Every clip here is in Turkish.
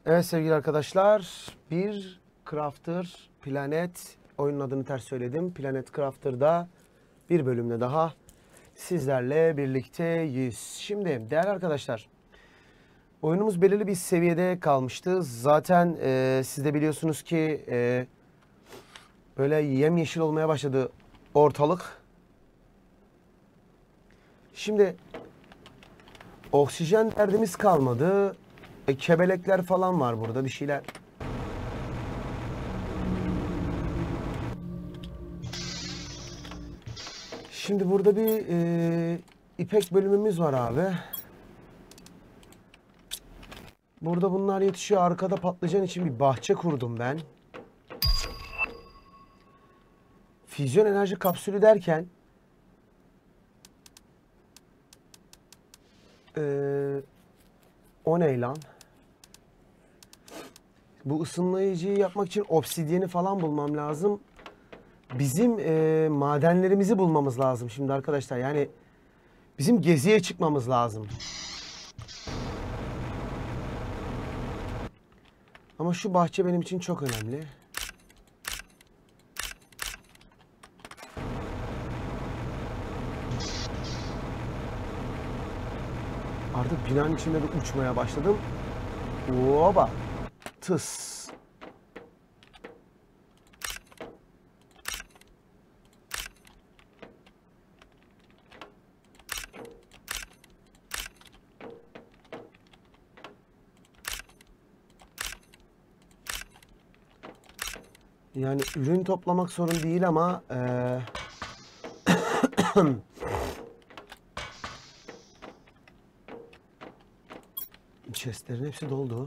Evet sevgili arkadaşlar, bir Crafter Planet, oyunun adını ters söyledim. Planet Crafter'da bir bölümle daha sizlerle birlikteyiz. Şimdi değerli arkadaşlar, oyunumuz belirli bir seviyede kalmıştı. Zaten siz de biliyorsunuz ki böyle yemyeşil olmaya başladı ortalık. Şimdi oksijen derdimiz kalmadı. Kebelekler falan var burada, bir şeyler. Şimdi burada bir ipek bölümümüz var abi. Burada bunlar yetişiyor. Arkada patlıcan için bir bahçe kurdum ben. Füzyon enerji kapsülü derken o ne lan? Bu ısınlayıcıyı yapmak için obsidiyeni falan bulmam lazım. Bizim madenlerimizi bulmamız lazım şimdi arkadaşlar. Yani bizim geziye çıkmamız lazım. Ama şu bahçe benim için çok önemli. Artık binanın içinde de uçmaya başladım. Oba. Tıs. Yani ürün toplamak sorun değil ama chestlerin hepsi doldu.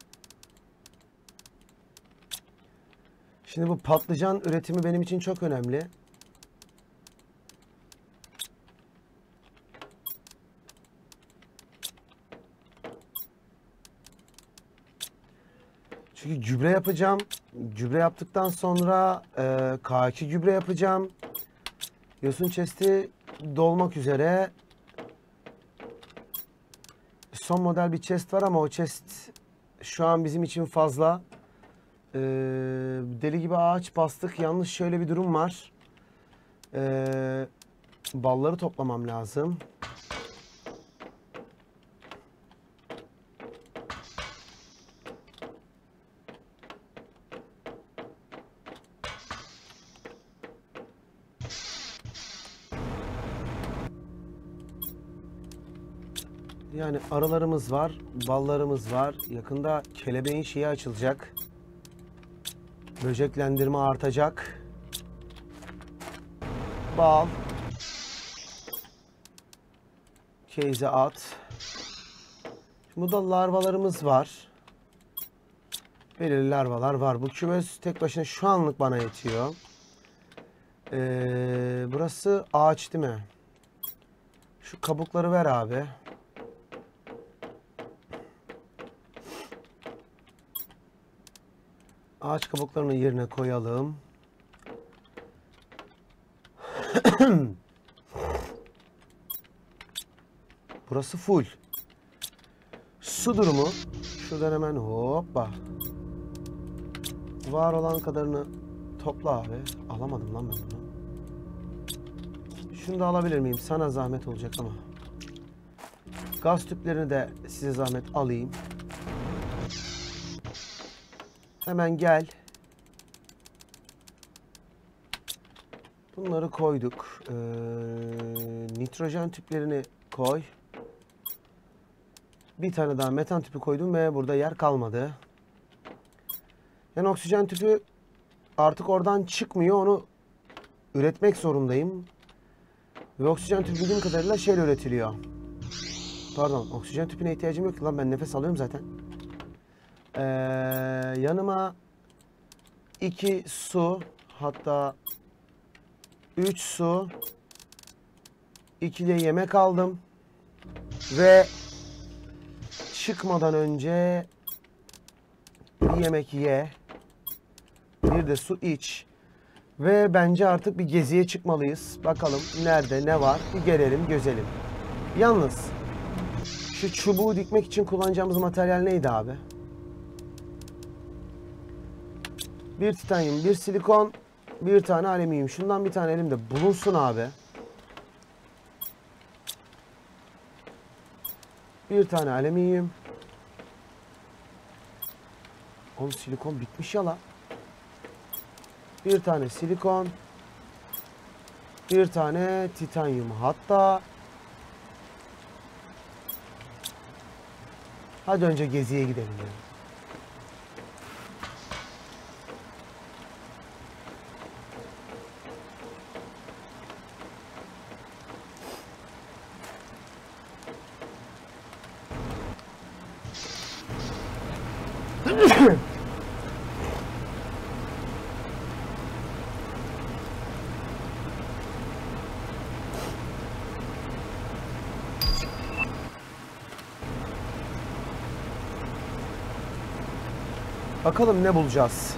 Şimdi bu patlıcan üretimi benim için çok önemli. Çünkü gübre yapacağım. Gübre yaptıktan sonra K2 gübre yapacağım. Yosun chest'i dolmak üzere. Son model bir chest var ama o chest şu an bizim için fazla. Deli gibi ağaç bastık. Yalnız şöyle bir durum var. Balları toplamam lazım. Yani arılarımız var, ballarımız var. Yakında kelebeğin şeyi açılacak. Böceklendirme artacak. Bal. Keyze at. Burada larvalarımız var. Belirli larvalar var. Bu kümes tek başına şu anlık bana yetiyor. Burası ağaç değil mi? Şu kabukları ver abi. Ağaç kabuklarını yerine koyalım. Burası full. Su durumu. Şuradan hemen hoppa. Var olan kadarını topla abi. Alamadım lan ben bunu. Şunu da alabilir miyim? Sana zahmet olacak ama. Gaz tüplerini de size zahmet alayım. Hemen gel. Bunları koyduk. Nitrojen tüplerini koy. Bir tane daha metan tüpü koydum ve burada yer kalmadı. Yani oksijen tüpü artık oradan çıkmıyor. Onu üretmek zorundayım. Ve oksijen tüpü bildiğim kadarıyla şeyle üretiliyor. Pardon, oksijen tüpüne ihtiyacım yok lan, ben nefes alıyorum zaten. Yanıma 2 su, hatta 3 su, 2 de yemek aldım. Ve çıkmadan önce bir yemek ye, bir de su iç. Ve bence artık bir geziye çıkmalıyız. Bakalım nerede ne var, bir gelelim gözelim. Yalnız şu çubuğu dikmek için kullanacağımız materyal neydi abi? Bir titanyum, bir silikon, bir tane alüminyum. Şundan bir tane elimde bulunsun abi. Bir tane alüminyum. Oğlum silikon bitmiş ya la. Bir tane silikon. Bir tane titanyum. Hatta hadi önce geziye gidelim yani. Bakalım ne bulacağız.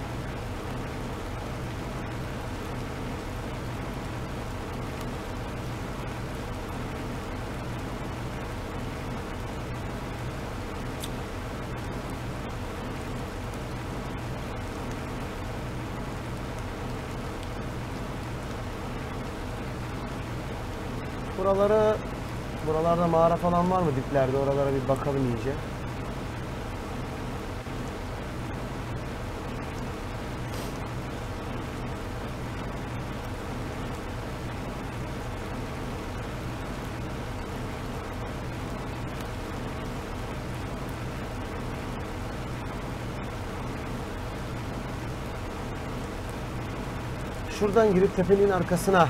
Buralarda mağara falan var mı diplerde? Oralara bir bakalım iyice. Şuradan girip tepenin arkasına.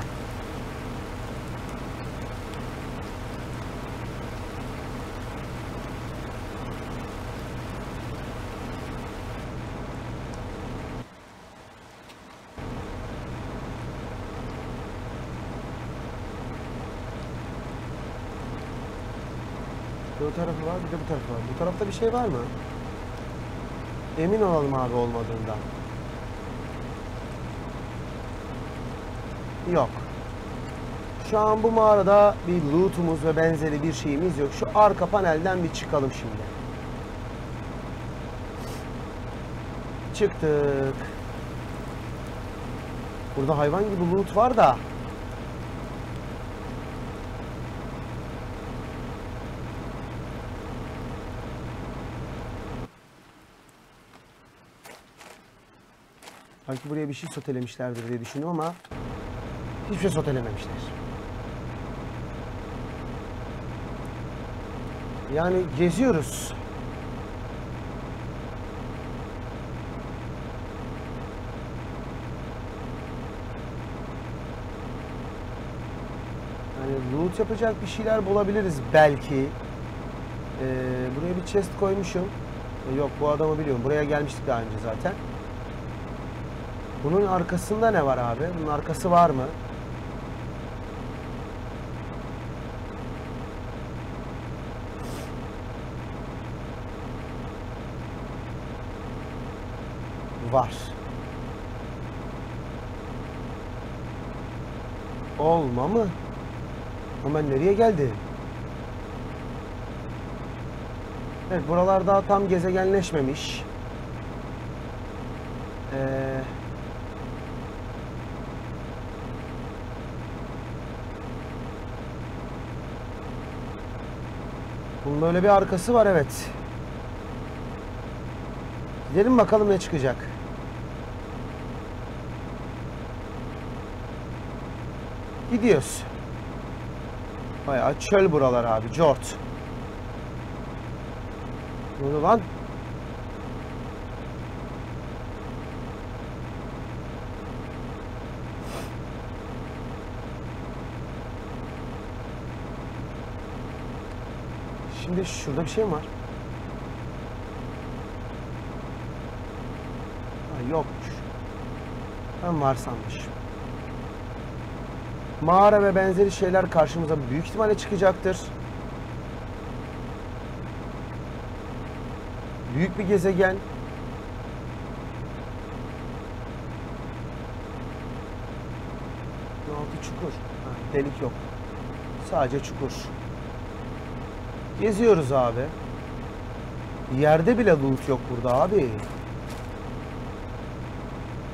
Bu tarafı var, bir de bu tarafı var. Bu tarafta bir şey var mı? Emin olalım abi olmadığından. Yok. Şu an bu mağarada bir lootumuz ve benzeri bir şeyimiz yok. Şu arka panelden bir çıkalım şimdi. Çıktık. Burada hayvan gibi loot var da. Belki buraya bir şey sotelemişlerdir diye düşünüyorum ama hiçbir şey sotelememişler. Yani geziyoruz. Yani loot yapacak bir şeyler bulabiliriz belki. Buraya bir chest koymuşum. Yok, bu adamı biliyorum. Buraya gelmiştik daha önce zaten. Bunun arkasında ne var abi? Bunun arkası var mı? Var. Olma mı? Ama nereye geldi? Evet, buralar daha tam gezegenleşmemiş. Bunun böyle bir arkası var, evet. Gidelim bakalım ne çıkacak. Gidiyoruz. Bayağı çöl buralar abi. Cort. Ne oldu lan? Şimdi şurada bir şey mi var? Ha, yokmuş. Ben var sanmışım. Mağara ve benzeri şeyler karşımıza büyük ihtimalle çıkacaktır. Büyük bir gezegen. Altı çukur. Ha, delik yok. Sadece çukur. Geziyoruz abi. Yerde bile loot yok burada abi.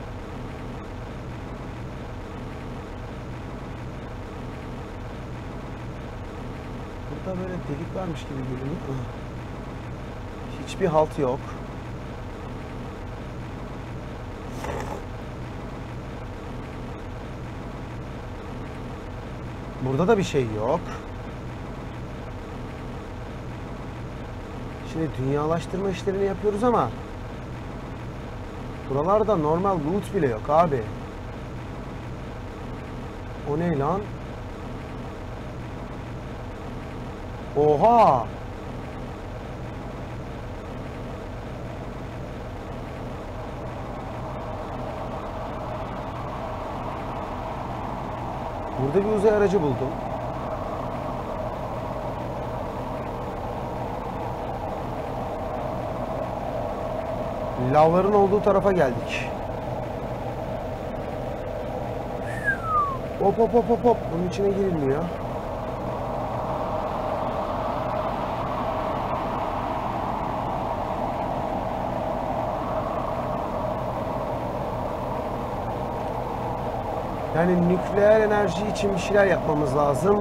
Burada böyle delik varmış gibi görünüyor. Hiçbir halt yok. Burada da bir şey yok. Şimdi dünyalaştırma işlerini yapıyoruz ama buralarda normal loot bile yok abi. O ne lan? Oha! Burada bir uzay aracı buldum. Lavların olduğu tarafa geldik. Hop hop hop hop hop. Bunun içine girilmiyor. Yani nükleer enerji için bir şeyler yapmamız lazım.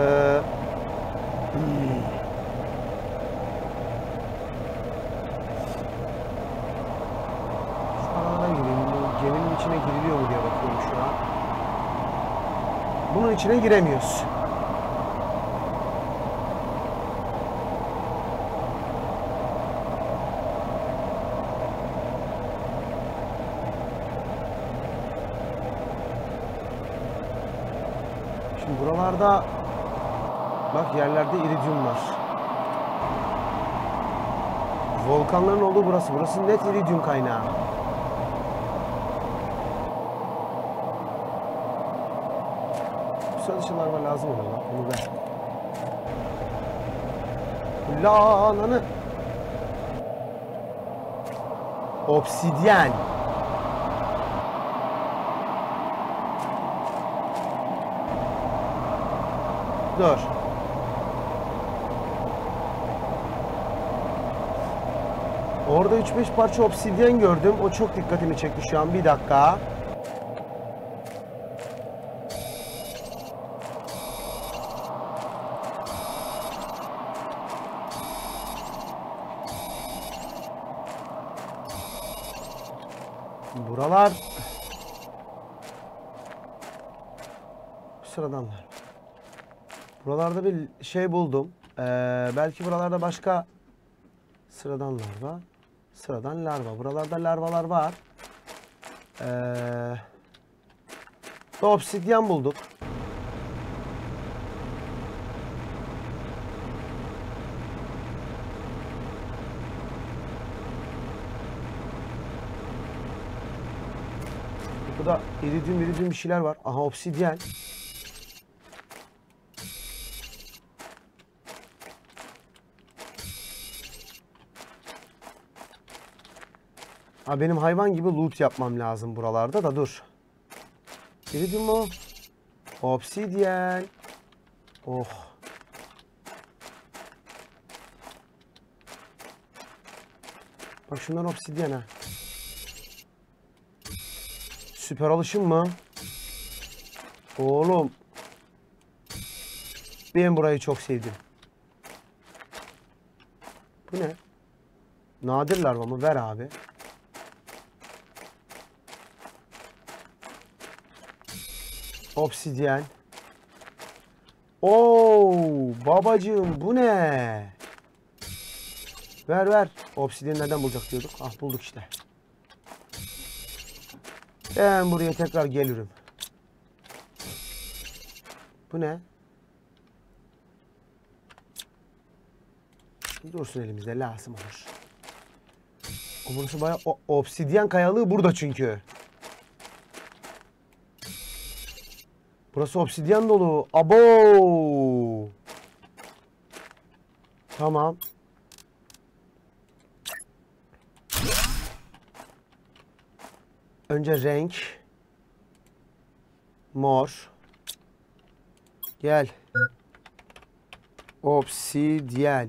Şu alana gireyim. Bu geminin içine giriliyor mu diye bakıyorum şu an. Bunun içine giremiyoruz. Şimdi buralarda bak yerlerde iridyum var. Volkanların olduğu burası. Burası net iridyum kaynağı. Bu çalışmalar lazım ona lan. Bunu ver. La ananı. Obsidyen. Dur. Orada 3-5 parça obsidyen gördüm. O çok dikkatimi çekti şu an. Bir dakika. Buralar sıradanlar. Buralarda bir şey buldum. Belki buralarda başka sıradan larva. Sıradan larva. Buralarda larvalar var. Obsidyen bulduk. Burada iridyum bir şeyler var. Aha obsidyen. Ha, benim hayvan gibi loot yapmam lazım buralarda da dur. İridyum mu? Obsidyen. Oh. Bak şunlar obsidyen ha. Süper alışım mı? Oğlum. Ben burayı çok sevdim. Bu ne? Nadir larva mı? Ver abi. Obsidyen. Oo, babacığım bu ne? Ver ver. Obsidyen nereden bulacak diyorduk. Ah bulduk işte. Ben buraya tekrar gelirim. Bu ne? Dursun elimizde, lazım olur. Burası bayağı obsidyen kayalığı burada çünkü. Burası obsidyen dolu. Abo! Tamam. Önce renk. Mor. Gel. Obsidyen.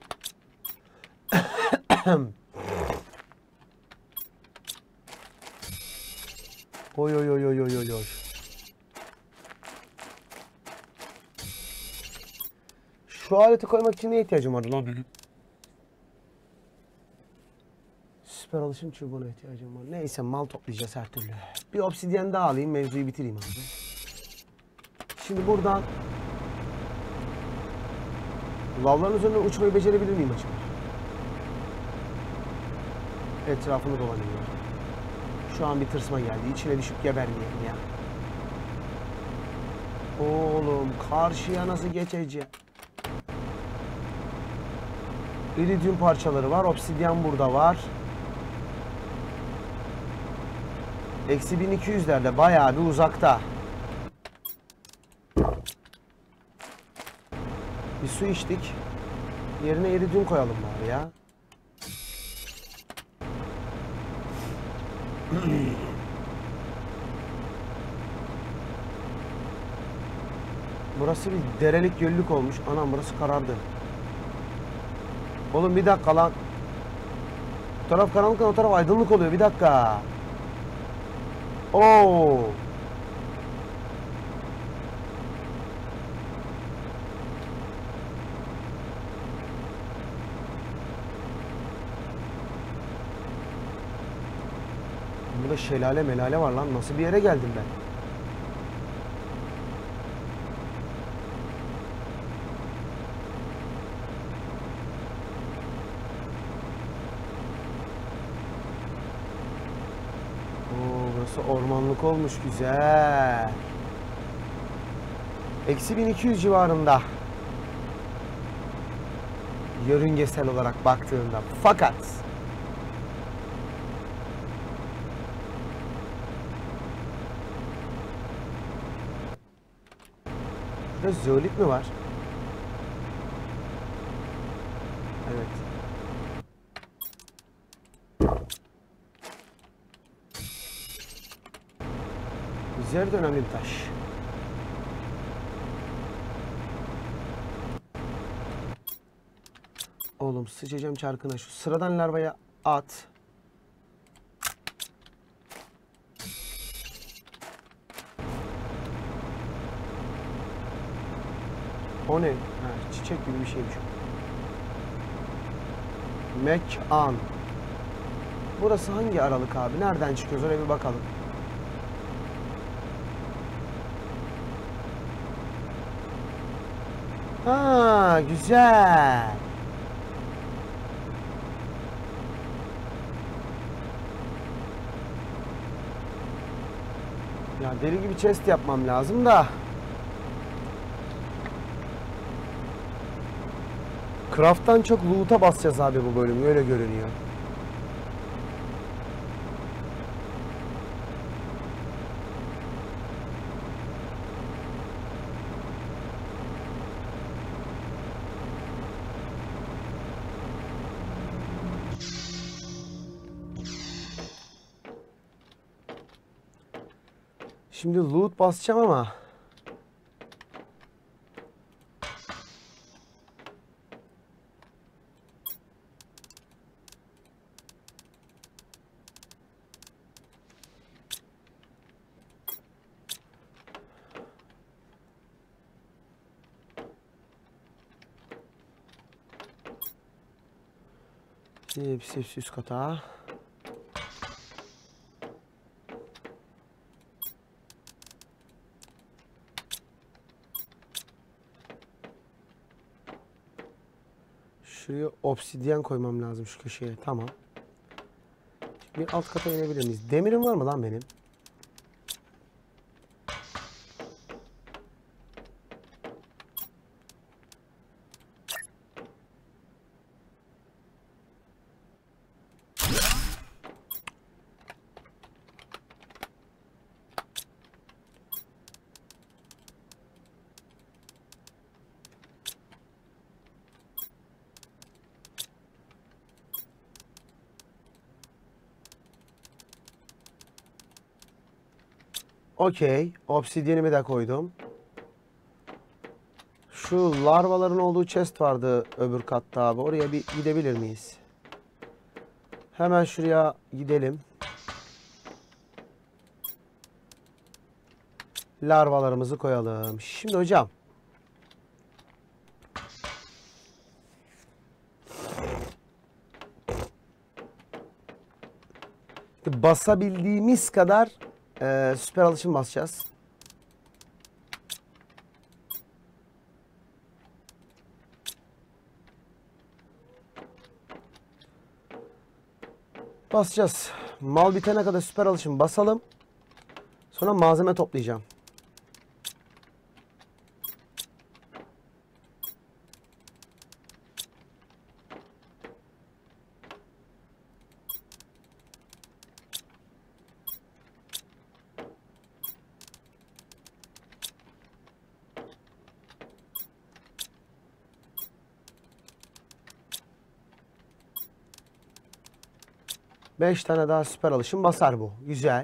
Oy oy oy oy oy oy oy. Şu aleti koymak için neye ihtiyacım vardı lan benim? Süper alışım çubuğuna ihtiyacım var. Neyse mal toplayacağız her türlü. Bir obsidyen daha alayım, mevzuyu bitireyim abi. Şimdi buradan lavların üzerinde uçmayı becerebilir miyim acaba? Etrafını dolanıyor. Şu an bir tırsma geldi. İçine düşüp gebermeyelim ya. Oğlum karşıya nasıl geçeceğim? İridium parçaları var. Obsidyen burada var. Eksi 1200'lerde bayağı bir uzakta. Bir su içtik. Yerine iridium koyalım bari ya. Burası bir derelik göllük olmuş. Anam burası karardı. Oğlum bir dakika lan. Bu taraf karanlık, o taraf aydınlık oluyor. Bir dakika. Oo. Burada şelale melale var lan. Nasıl bir yere geldim ben? Burası ormanlık olmuş, güzel. Eksi 1200 civarında. Yörüngesel olarak baktığında. Fakat şurada zeolit mi var? Evet. Zerd önemli bir taş. Oğlum sıçacağım çarkına. Şu sıradan larvaya at. O ne? Ha, çiçek gibi bir şeymiş o. Mekan. Burası hangi aralık abi? Nereden çıkıyoruz? Oraya bir bakalım. Ha, güzel. Ya deli gibi chest yapmam lazım da. Craft'tan çok loot'a basacağız abi bu bölüm. Öyle görünüyor. Şimdi loot basacağım ama hepsi üst kata. Şuraya obsidyen koymam lazım şu köşeye. Tamam. Şimdi bir alt kata inebilir miyiz? Demirim var mı lan benim? Okey. Obsidyenimi de koydum. Şu larvaların olduğu chest vardı öbür katta abi. Oraya bir gidebilir miyiz? Hemen şuraya gidelim. Larvalarımızı koyalım. Şimdi hocam. basabildiğimiz kadar süper alışım basacağız. Basacağız. Mal bitene kadar süper alışım basalım. Sonra malzeme toplayacağım. Beş tane daha süper alışım basar bu. Güzel.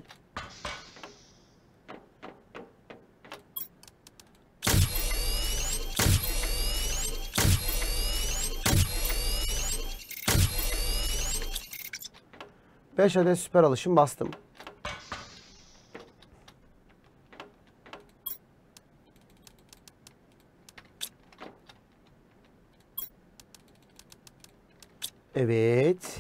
Beş adet süper alışım bastım. Evet.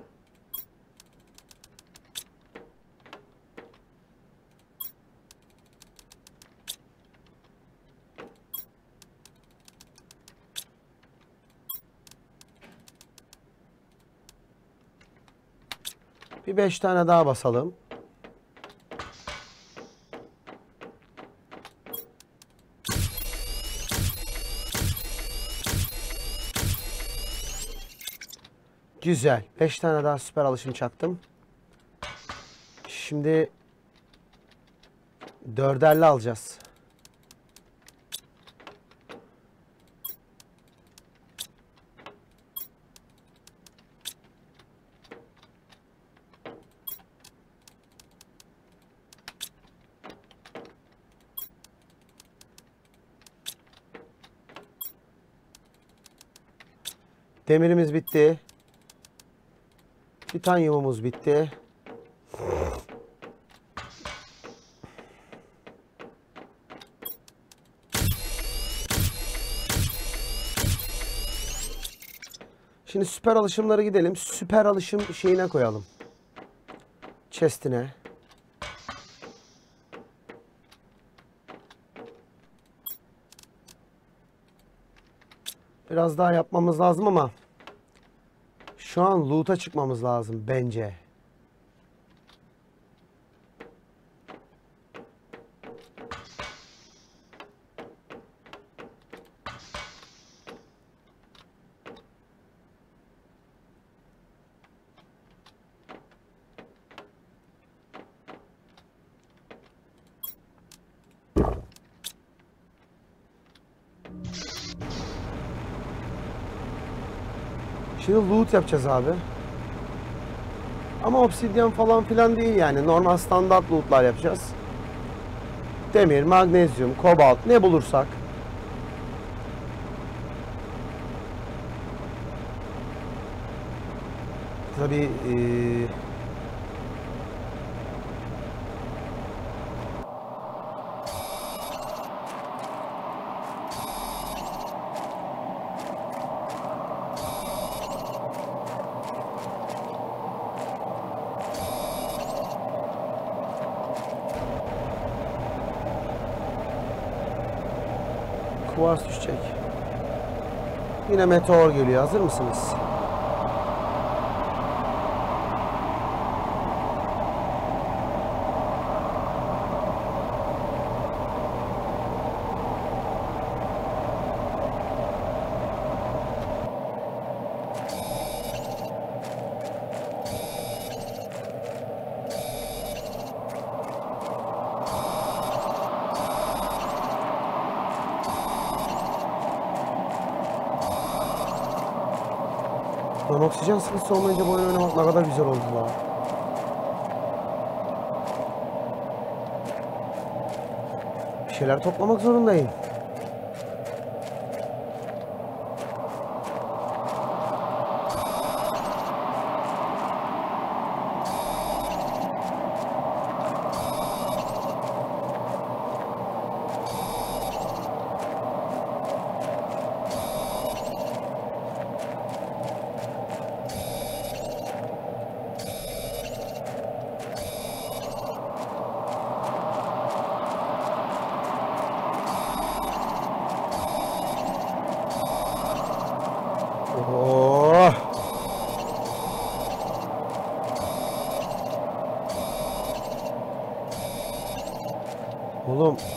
Bir 5 tane daha basalım. Güzel. 5 tane daha süper alışım çaktım. Şimdi 4'erli alacağız. Demirimiz bitti. Titanyumumuz bitti. Şimdi süper alışımlara gidelim. Süper alışım şeyine koyalım. Chest'ine. Biraz daha yapmamız lazım ama şu an loot'a çıkmamız lazım bence. Şimdi loot yapacağız abi. Ama obsidyen falan filan değil yani. Normal standart lootlar yapacağız. Demir, magnezyum, kobalt ne bulursak. Tabii kuvars düşecek. Yine meteor geliyor. Hazır mısınız? Lan oksijen sıkıntısı olmayınca bu oyunu oynamak ne kadar güzel oldu la. Bir şeyler toplamak zorundayım. Oh. Oğlum.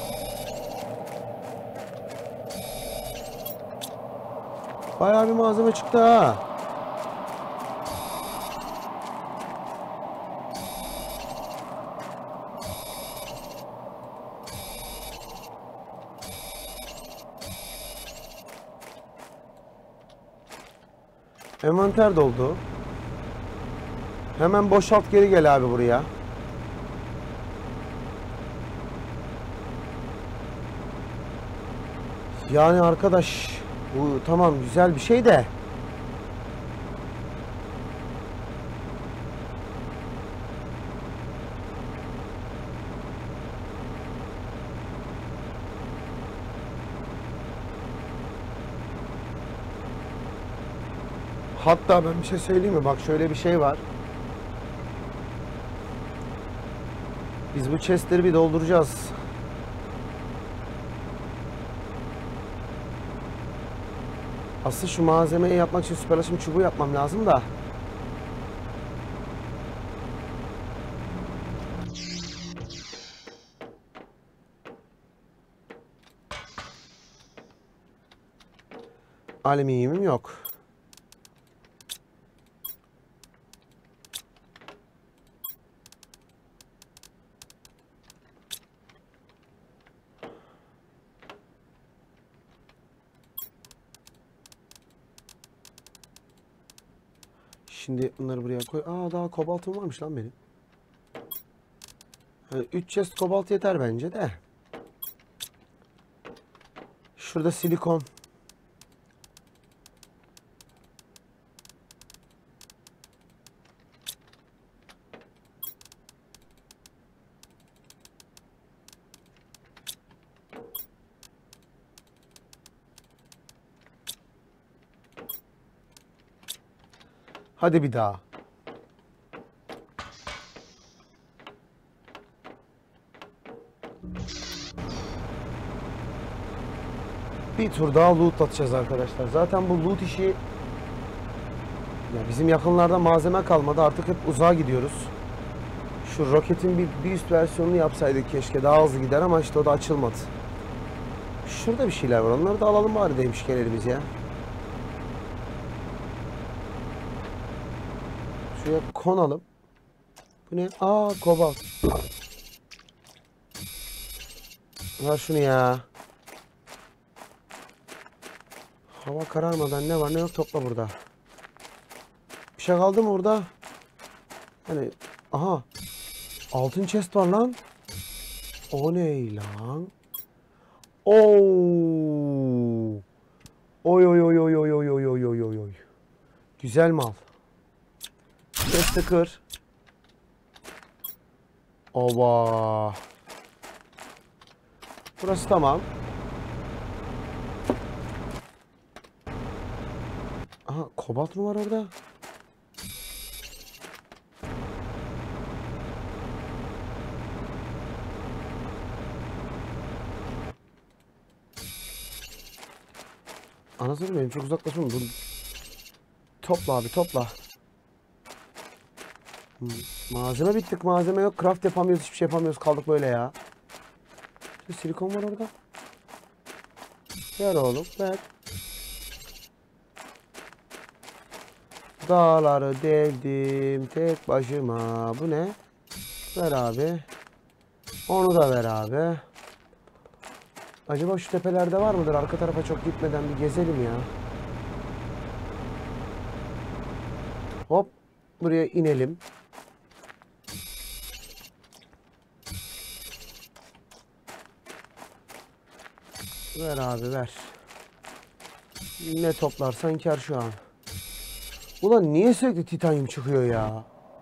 Bayağı bir malzeme çıktı ha. Envanter doldu. Hemen boşalt, geri gel abi buraya. Yani arkadaş, bu tamam güzel bir şey de. Hatta ben bir şey söyleyeyim mi? Bak şöyle bir şey var. Biz bu chestleri bir dolduracağız. Aslında şu malzemeyi yapmak için süperlaşım çubuğu yapmam lazım da. Alüminyumum yok. Şimdi bunları buraya koy. Aa, daha kobaltım varmış lan benim. Yani 3 chest kobalt yeter bence de. Şurada silikon. Hadi bir daha. Bir tur daha loot atacağız arkadaşlar. Zaten bu loot işi, ya bizim yakınlarda malzeme kalmadı. Artık hep uzağa gidiyoruz. Şu roketin bir üst versiyonunu yapsaydık keşke, daha hızlı gider ama işte o da açılmadı. Şurada bir şeyler var. Onları da alalım bari demişken elimiz ya. Şuraya konalım. Bu ne? Aa, kobalt. Ver şunu ya. Hava kararmadan ne var ne yok topla burada. Bir şey kaldı mı burada? Hani aha. Altın chest var lan. O ne lan? Oo. Oy oy oy oy oy oy oy oy oy oy oy. Güzel mal. Chest'i kır. Oba. Burası tamam. Aha, kobalt mı var orada? Anasını benim çok uzaklaşmam. Dur. Topla abi, topla. Malzeme bittik, malzeme yok. Craft yapamıyoruz, hiçbir şey yapamıyoruz. Kaldık böyle ya. Şu silikon var orada. Ver oğlum, ver. Dağları deldim tek başıma. Bu ne? Ver abi. Onu da ver abi. Acaba şu tepelerde var mıdır? Arka tarafa çok gitmeden bir gezelim ya. Hop. Buraya inelim. Ver abi, ver. Ne toplarsan kar şu an. Ulan niye sürekli titanyum çıkıyor ya?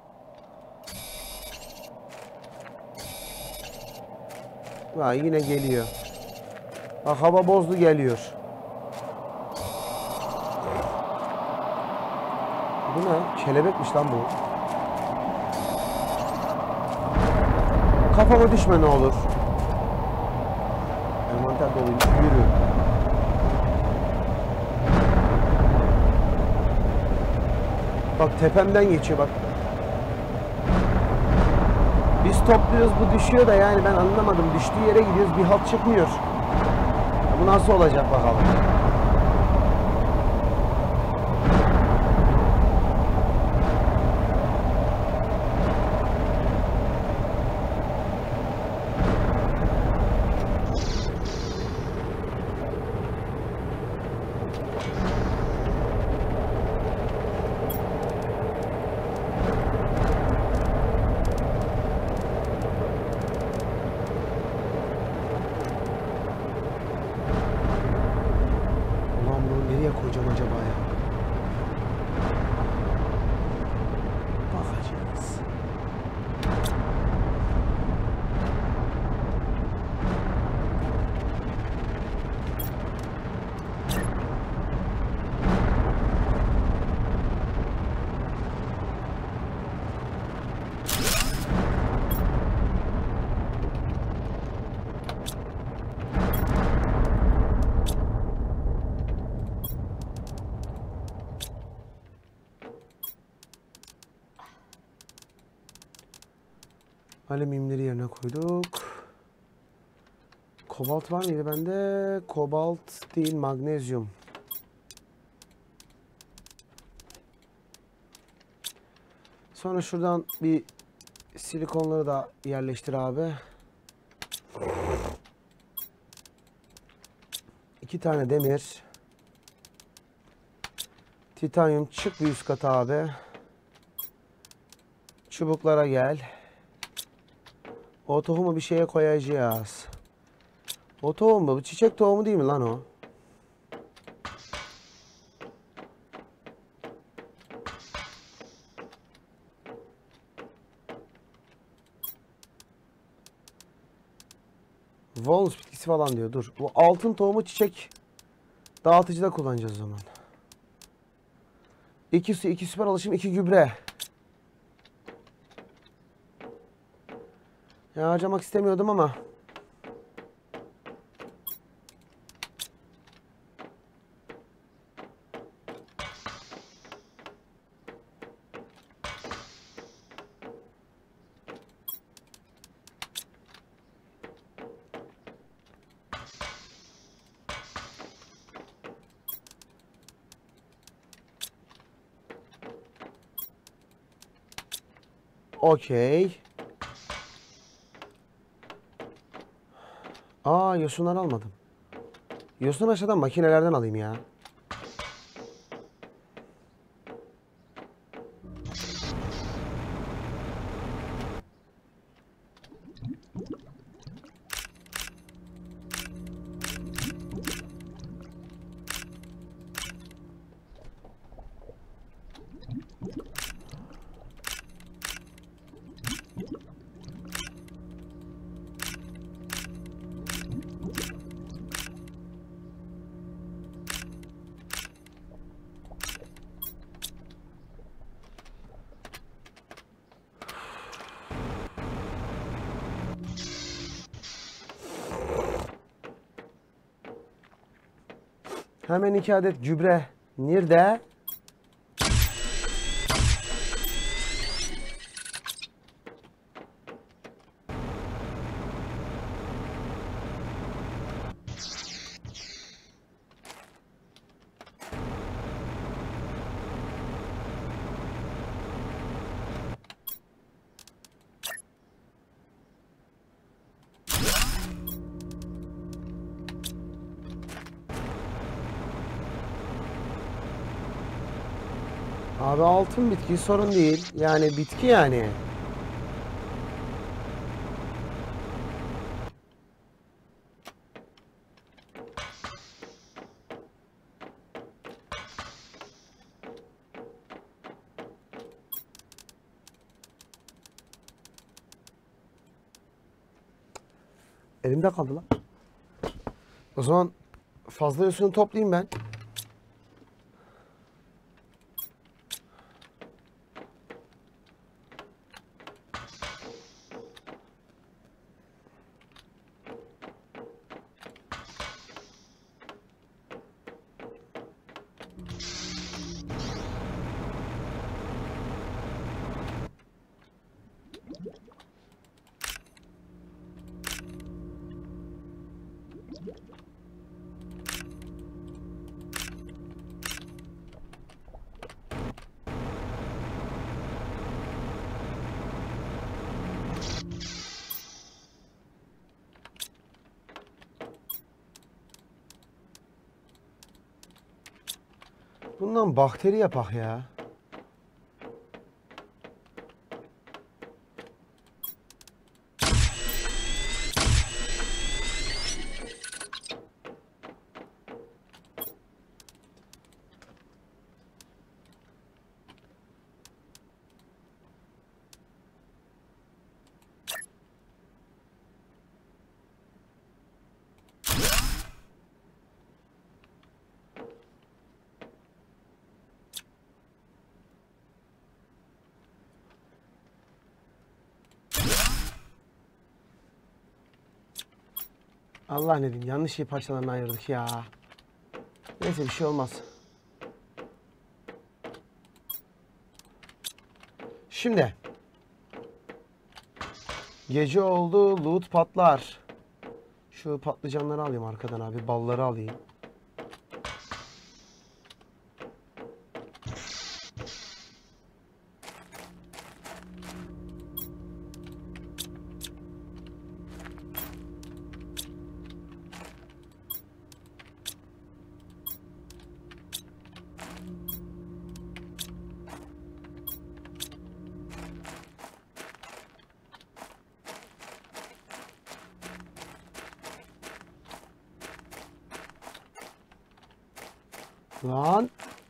Ha, yine geliyor. Bak, hava bozdu, geliyor. Bu ne? Kelebekmiş lan bu. Kafama düşme ne olur. Envanter doluymuş. Yürü. Bak tepemden geçiyor bak. Biz topluyoruz, bu düşüyor da yani ben anlamadım. Düştüğü yere gidiyoruz, bir halt çıkmıyor. Bu nasıl olacak bakalım. Nereye koyacağım acaba ya? Bakacağız. Alüminyumları yerine koyduk. Kobalt var mıydı bende? Kobalt değil, magnezyum. Sonra şuradan bir silikonları da yerleştir abi. 2 tane demir. Titanyum, çık bir üst kata abi. Çubuklara gel. O tohumu bir şeye koyacağız. O tohum mu? Bu çiçek tohumu değil mi lan o? Walnut bitkisi falan diyor. Dur. Bu altın tohumu çiçek dağıtıcıda kullanacağız o zaman. 2 su, 2 süper alışım, 2 gübre. Ya harcamak istemiyordum ama. Okey. Aa, yosunları almadım. Yosun aşağıdan makinelerden alayım ya. Hemen 2 adet gübre. Nerede? Abi altın bitki sorun değil. Yani bitki yani. Elimde kaldı lan. O zaman fazla yosunu toplayayım ben. Bundan bakteri yapak ya. Allah ne diyeyim, yanlış şey parçalarını ayırdık ya. Neyse, bir şey olmaz. Şimdi gece oldu, loot patlar. Şu patlıcanları alayım arkadan abi, balları alayım. Lan.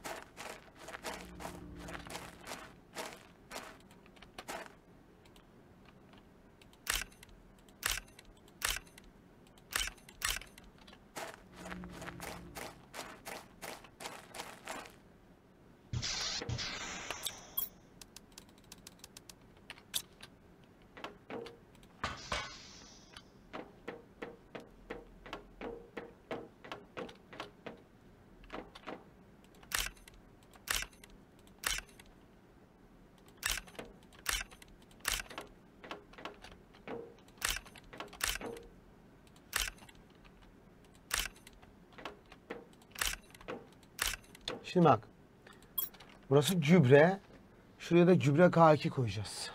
Şimdi bak. Burası gübre. Şuraya da gübre K2 koyacağız.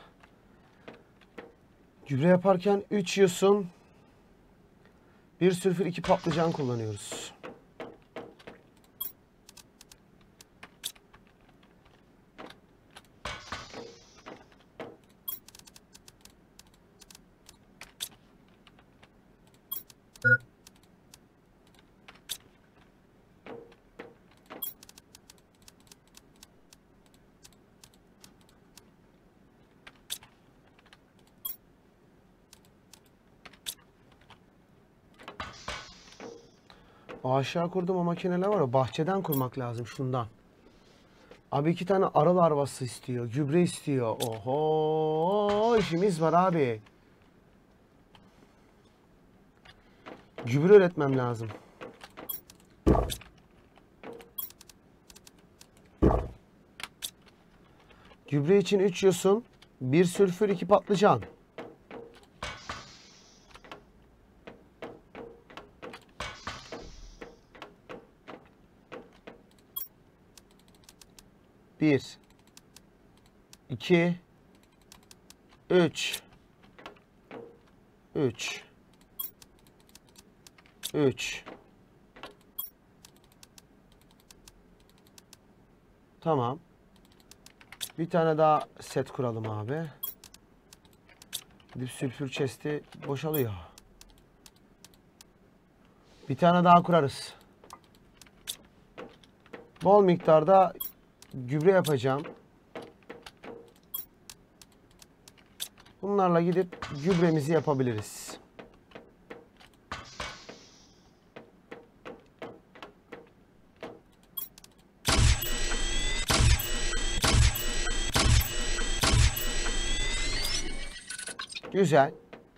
Gübre yaparken 3 yosun, 1 sülfür, 2 patlıcan kullanıyoruz. O aşağı kurdum, o makineler var ya, bahçeden kurmak lazım şundan. Abi 2 tane arı larvası istiyor, gübre istiyor. Oho, işimiz var abi. Gübre üretmem lazım. Gübre için 3 yosun, 1 sülfür, 2 patlıcan. Bir, iki, üç, üç. Tamam. Bir tane daha set kuralım abi. Dip sülfür chest'i boşalıyor. Bir tane daha kurarız. Bol miktarda gübre yapacağım. Bunlarla gidip gübremizi yapabiliriz. Güzel.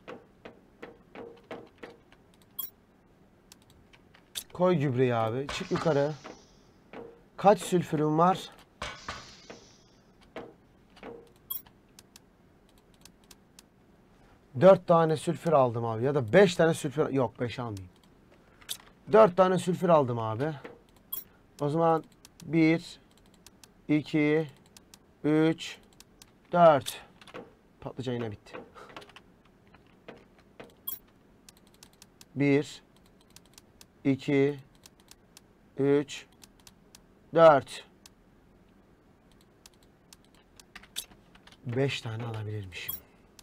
Koy gübreyi abi. Çık yukarı. Kaç sülfürüm var? Dört tane sülfür aldım abi. Ya da 5 tane sülfür. Yok, 5 almayayım. 4 tane sülfür aldım abi. O zaman 1, 2, 3, 4. Patlıcan yine bitti. 1, 2, 3, 4 5 tane alabilirmişim.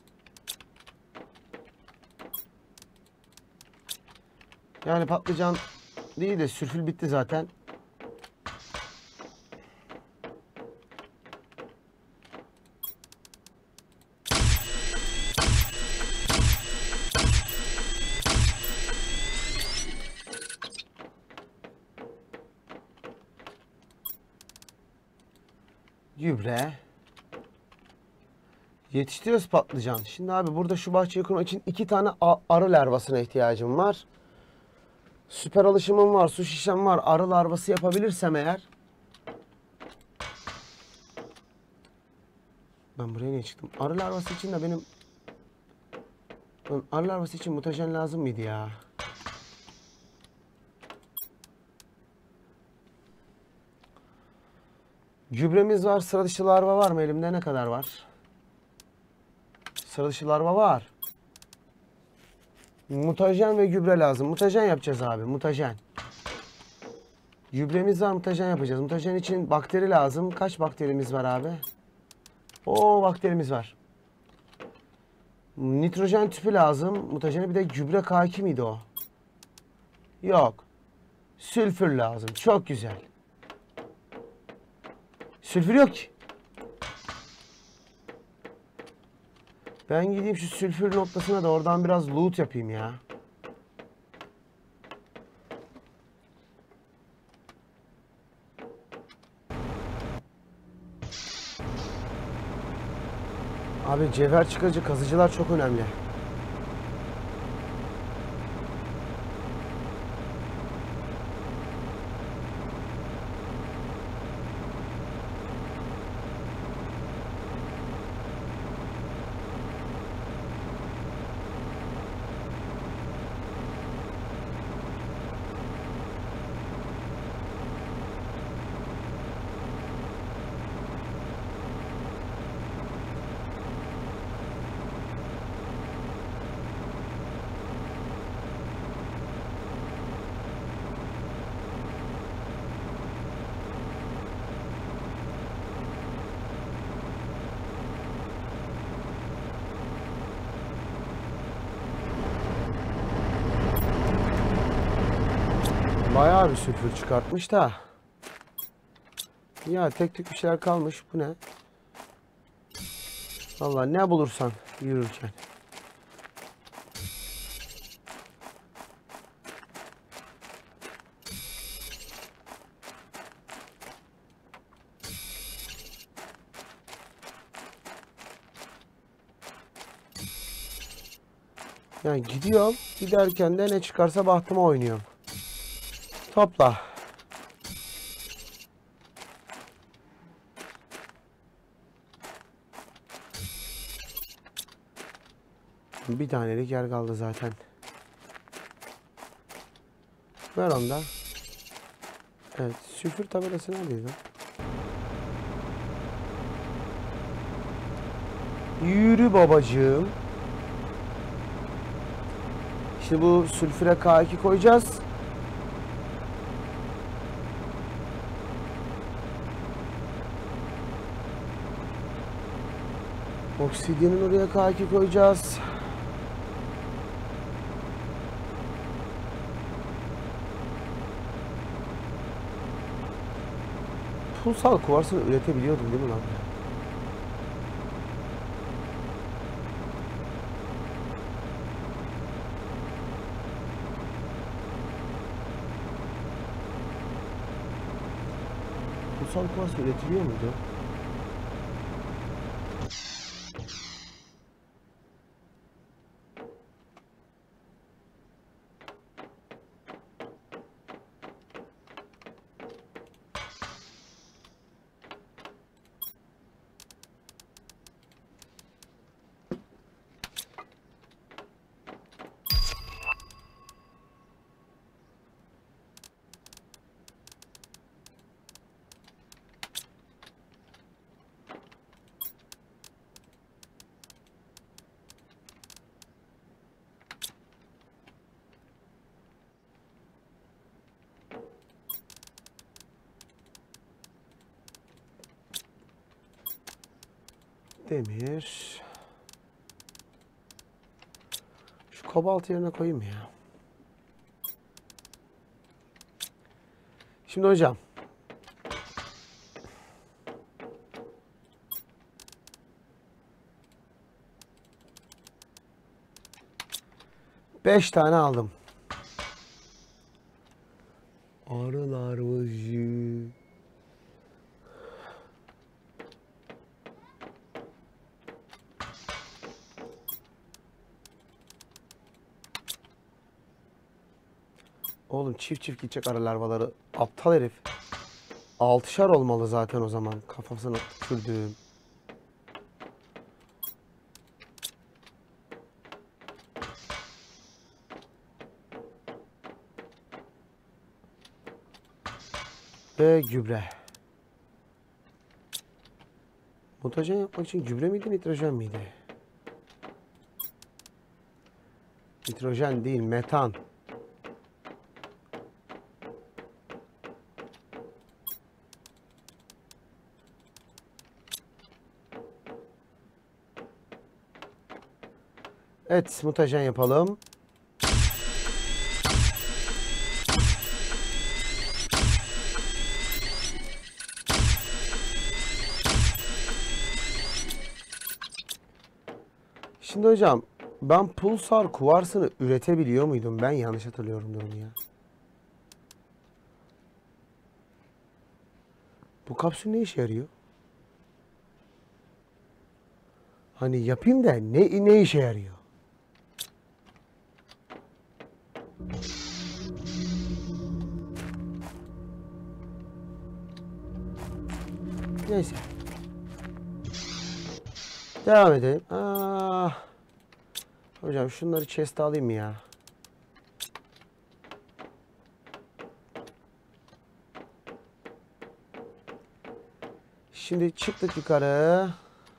Yani patlıcan değil de sülfür bitti zaten. Gübre. Yetiştiriyoruz patlıcan. Şimdi abi burada şu bahçeyi kurmak için 2 tane arı larvasına ihtiyacım var. Süper alışımım var, su şişem var. Arı larvası yapabilirsem eğer. Ben buraya niye çıktım? Arı larvası için de benim... Arı larvası için mutajen lazım mıydı ya? Gübremiz var. Sıra dışı larva var mı elimde? Ne kadar var? Sıra dışı larva var. Mutajen ve gübre lazım. Mutajen yapacağız abi. Mutajen. Gübremiz var. Mutajen yapacağız. Mutajen için bakteri lazım. Kaç bakterimiz var abi? Oo, bakterimiz var. Nitrojen tüpü lazım. Mutajene bir de gübre K2 miydi o? Yok. Sülfür lazım. Çok güzel. Sülfür yok ki. Ben gideyim şu sülfür noktasına da oradan biraz loot yapayım ya. Abi cevher çıkarıcı kazıcılar çok önemli. Bayağı bir sülfür çıkartmış da. Ya tek tek bir şeyler kalmış. Bu ne? Vallahi ne bulursan yürürken. Yani gidiyorum. Giderken de ne çıkarsa bahtıma oynuyorum. Topla. Bir tanelik yer kaldı zaten. Ver onu da. Evet. Sülfür tabelası neredeydi lan? Yürü babacığım. Şimdi bu sülfüre K2 koyacağız. Obsidyenin oraya K2 koyacağız. Pulsal kuvarsını üretebiliyordum değil mi lan? Pulsal kuvars üretiliyor muydu? Demir. Şu kobalt yerine koyayım ya. Şimdi hocam. Beş tane aldım. Arılar vıcı. Oğlum çift çift gidecek arı larvaları. Aptal herif. 6'şar olmalı zaten o zaman. Kafasına tükürdüğüm. Ve gübre. Mutajen yapmak için gübre miydi, nitrojen miydi? Nitrojen değil, metan. Evet, mutajen yapalım. Şimdi hocam, ben pulsar kuvarsını üretebiliyor muydum? Ben yanlış hatırlıyorumdur onu ya. Bu kapsül ne işe yarıyor? Hani yapayım da ne işe yarıyor? Neyse. Devam edelim. Hocam şunları chest'e alayım mı ya? Şimdi çıktık yukarı.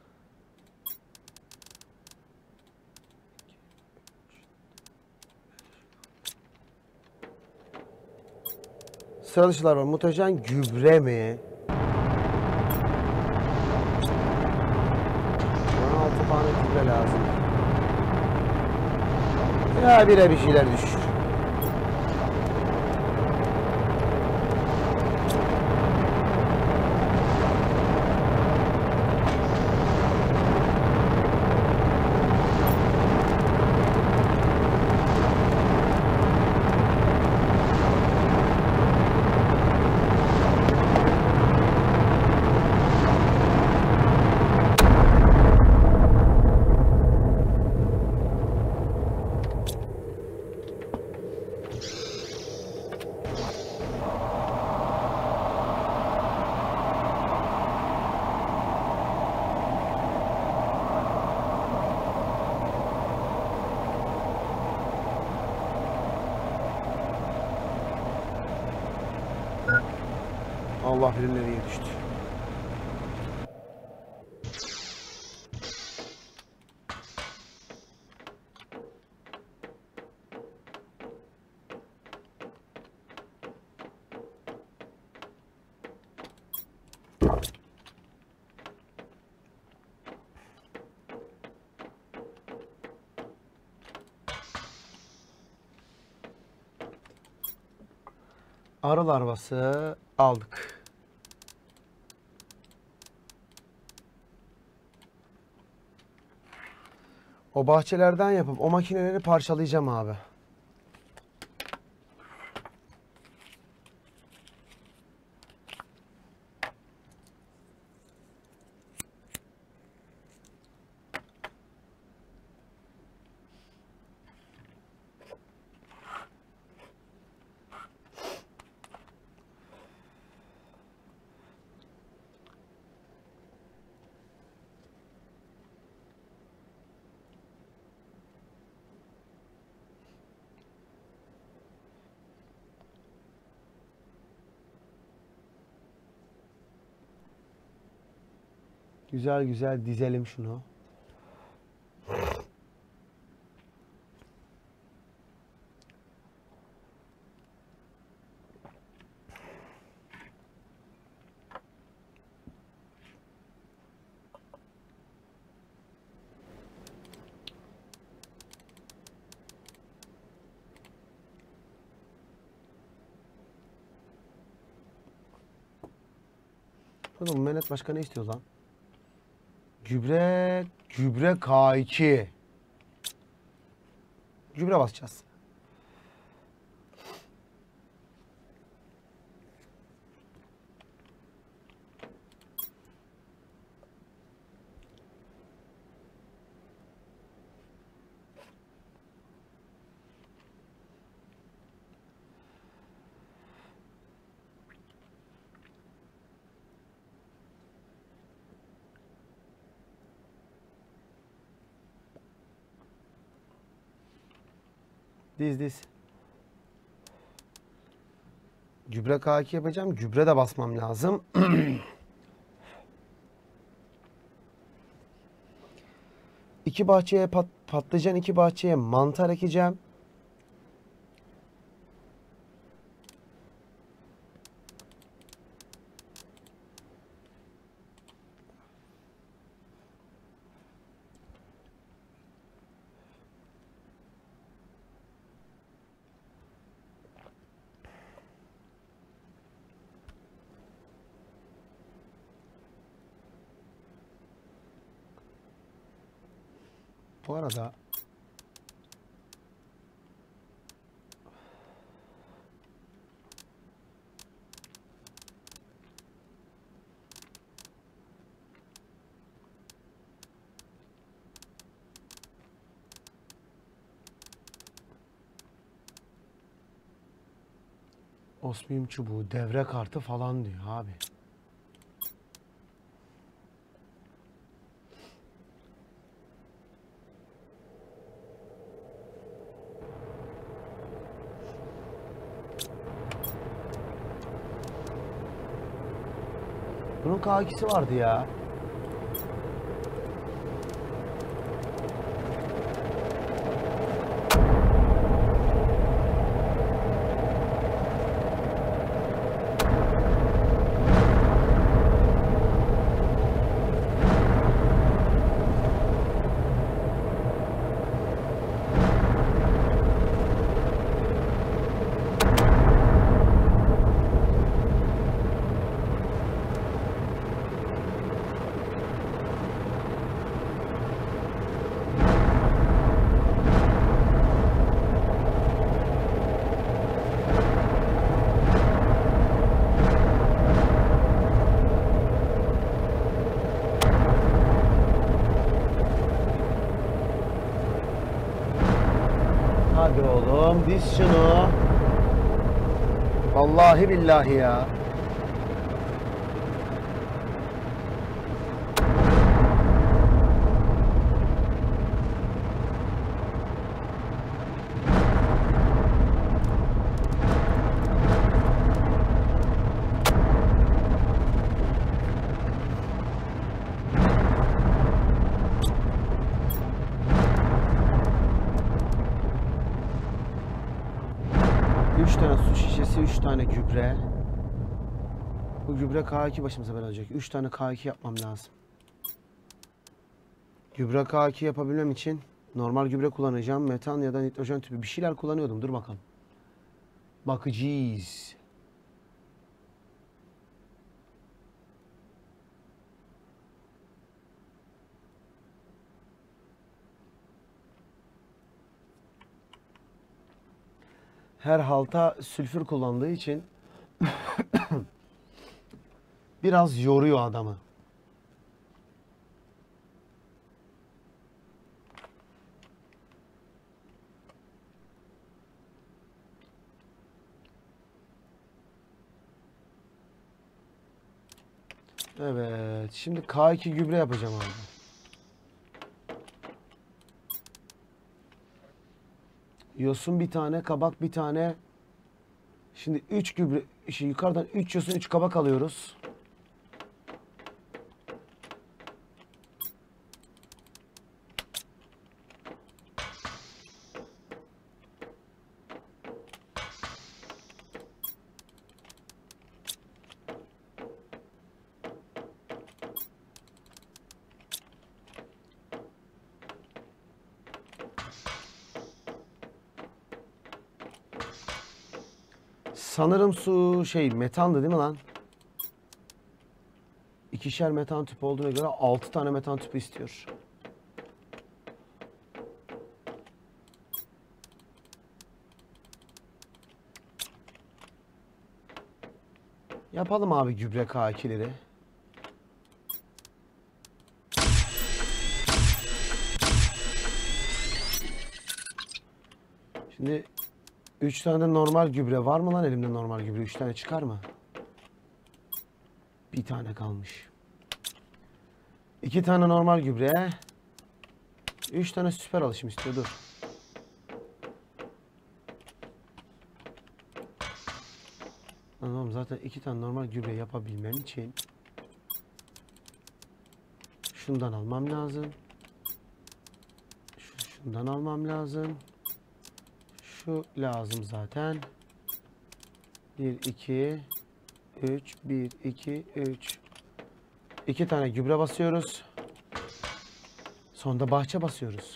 Sıra dışılar var. Mutajen gübre mi? Bana 6 tane gübre lazım. Ya bir şeyler düşür. Allah bilir nereye düştü. Arı larvası aldık. O bahçelerden yapıp o makineleri parçalayacağım abi. Güzel güzel dizelim şunu. Oğlum Mehmet başka ne istiyor lan? Gübre K2. Gübre basacağız. Diz. Gübre K2 yapacağım. Gübre de basmam lazım. İki bahçeye patlıcan, iki bahçeye mantar ekeceğim. Bu arada osmium çubuğu, devre kartı falan diyor abi. Bunun K2'si vardı ya. Hadi oğlum diz şunu. Vallahi billahi ya. Üç tane su şişesi, 3 tane gübre. Bu gübre K2 başımıza bela olacak. 3 tane K2 yapmam lazım. Gübre K2 yapabilmem için normal gübre kullanacağım. Metan ya da nitrojen tüpü bir şeyler kullanıyordum. Dur bakalım. Bakacağız. Her halta sülfür kullandığı için biraz yoruyor adamı. Evet. Şimdi K2 gübre yapacağım abi. Yosun bir tane, kabak bir tane. Şimdi 3 gübre, yukarıdan 3 yosun, 3 kabak alıyoruz. Sanırım su metandı değil mi lan? İkişer metan tüpü olduğuna göre 6 tane metan tüpü istiyor. Yapalım abi gübre K2'leri. Şimdi 3 tane de normal gübre var mı lan elimde normal gübre? 3 tane çıkar mı? Bir tane kalmış. 2 tane normal gübre. 3 tane süper alışım istiyor. Dur. Tamam, zaten 2 tane normal gübre yapabilmem için şundan almam lazım. Şundan almam lazım. Şu lazım zaten. 1, 2, 3. 1, 2, 3. 2 tane gübre basıyoruz. Sonra da bahçe basıyoruz.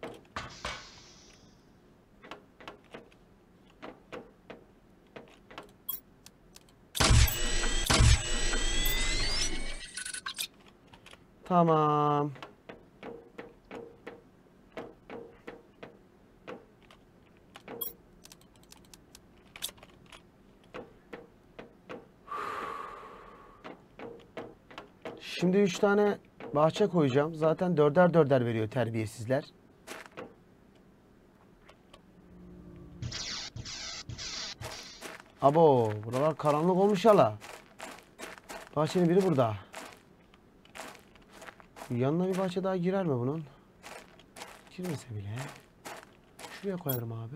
Tamam. Şimdi 3 tane bahçe koyacağım. Zaten 4'er 4'er veriyor terbiyesizler. Abo, buralar karanlık olmuş hala. Bahçenin biri burada. Yanına bir bahçe daha girer mi bunun? Girmese bile. Şuraya koyarım abi.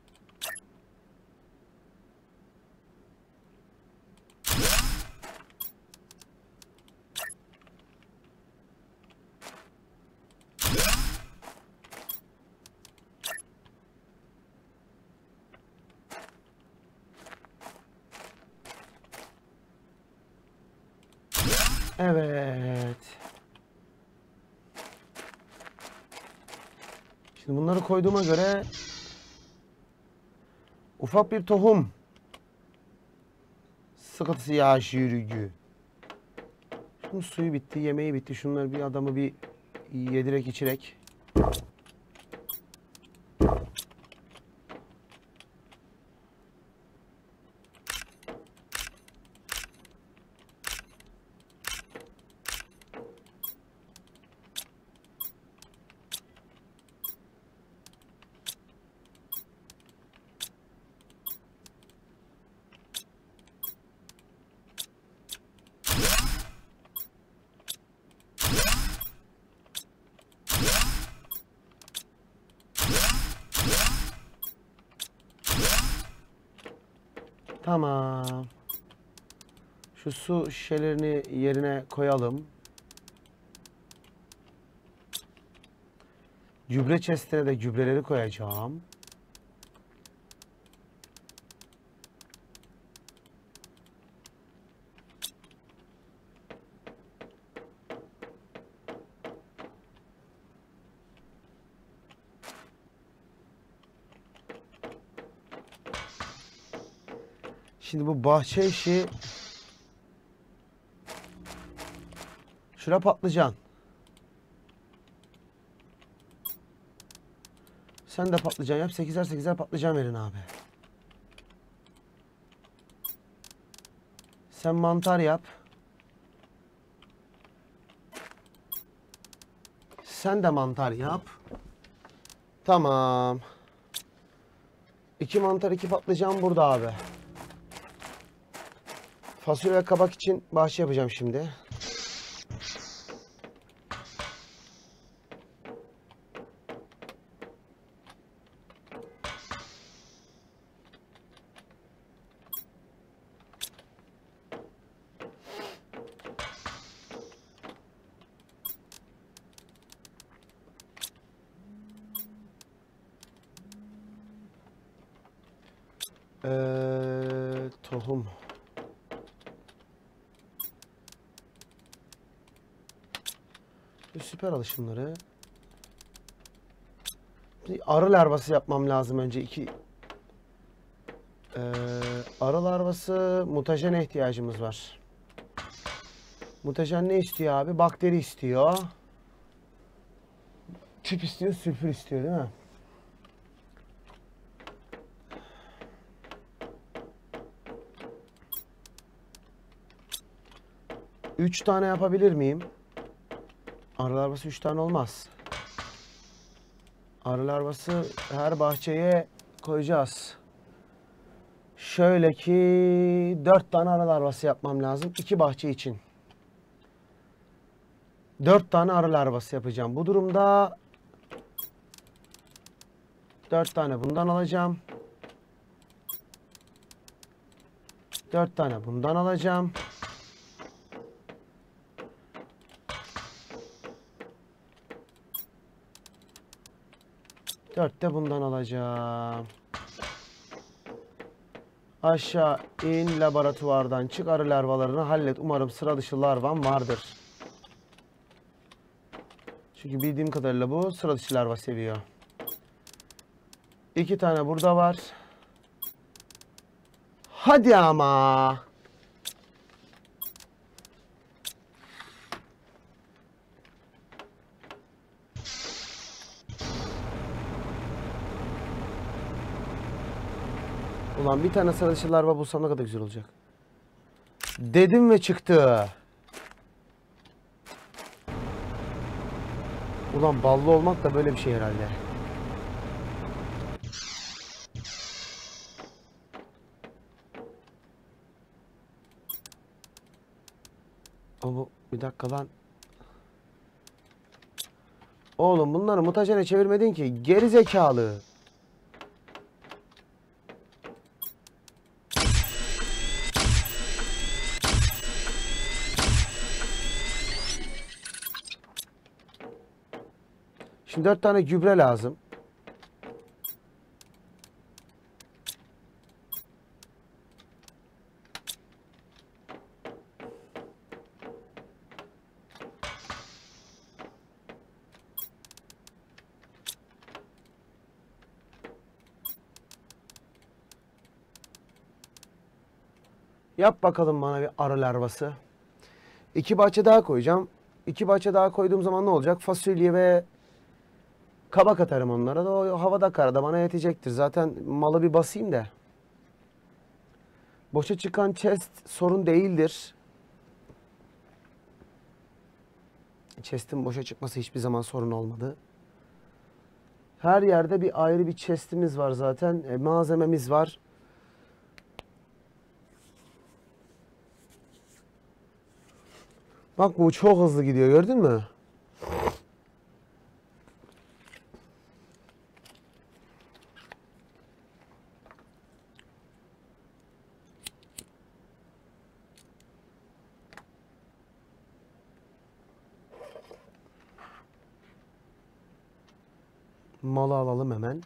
Evet. Şimdi bunları koyduğuma göre ufak bir tohum sıkıntısı yaşıyor. Şunun suyu bitti, yemeği bitti. Şunları bir adamı bir yedirek içirek. Tamam. Şu su şişelerini yerine koyalım. Gübre chestine de gübreleri koyacağım. Şimdi bu bahçe işi... Şura patlıcan. Sen de patlıcan yap. 8'er 8'er patlıcan verin abi. Sen mantar yap. Sen de mantar yap. Tamam. 2 mantar 2 patlıcan burada abi. Fasulye ve kabak için bahçe yapacağım şimdi. Tohum. Süper alışımları. Bir arı larvası yapmam lazım önce. Arı larvası mutajene ihtiyacımız var. Mutajen ne istiyor abi? Bakteri istiyor. Tüp istiyor, sülfür istiyor değil mi? Üç tane yapabilir miyim? Arı larvası 3 tane olmaz. Arı larvası her bahçeye koyacağız. Şöyle ki 4 tane arı larvası yapmam lazım. 2 bahçe için. 4 tane arı larvası yapacağım. Bu durumda 4 tane bundan alacağım. 4 tane bundan alacağım. Dört de bundan alacağım. Aşağı in, laboratuvardan çık, arı larvalarını hallet. Umarım sıra dışı larvan vardır. Çünkü bildiğim kadarıyla bu sıra dışı larva seviyor. 2 tane burada var. Hadi ama. Ulan bir tane sıra dışı larva bulsam ne kadar güzel olacak. Dedim ve çıktı. Ulan ballı olmak da böyle bir şey herhalde. Ama bir dakika lan. Oğlum bunları mutajene çevirmedin ki. Geri zekalı. Şimdi 4 tane gübre lazım. Yap bakalım bana bir arı larvası. 2 bahçe daha koyacağım. 2 bahçe daha koyduğum zaman ne olacak? Fasulye ve kabak atarım onlara da o havada karada bana yetecektir. Zaten malı bir basayım da. Boşa çıkan chest sorun değildir. Chest'in boşa çıkması hiçbir zaman sorun olmadı. Her yerde bir ayrı bir chest'imiz var zaten. Malzememiz var. Bak bu çok hızlı gidiyor, gördün mü? Malı alalım hemen.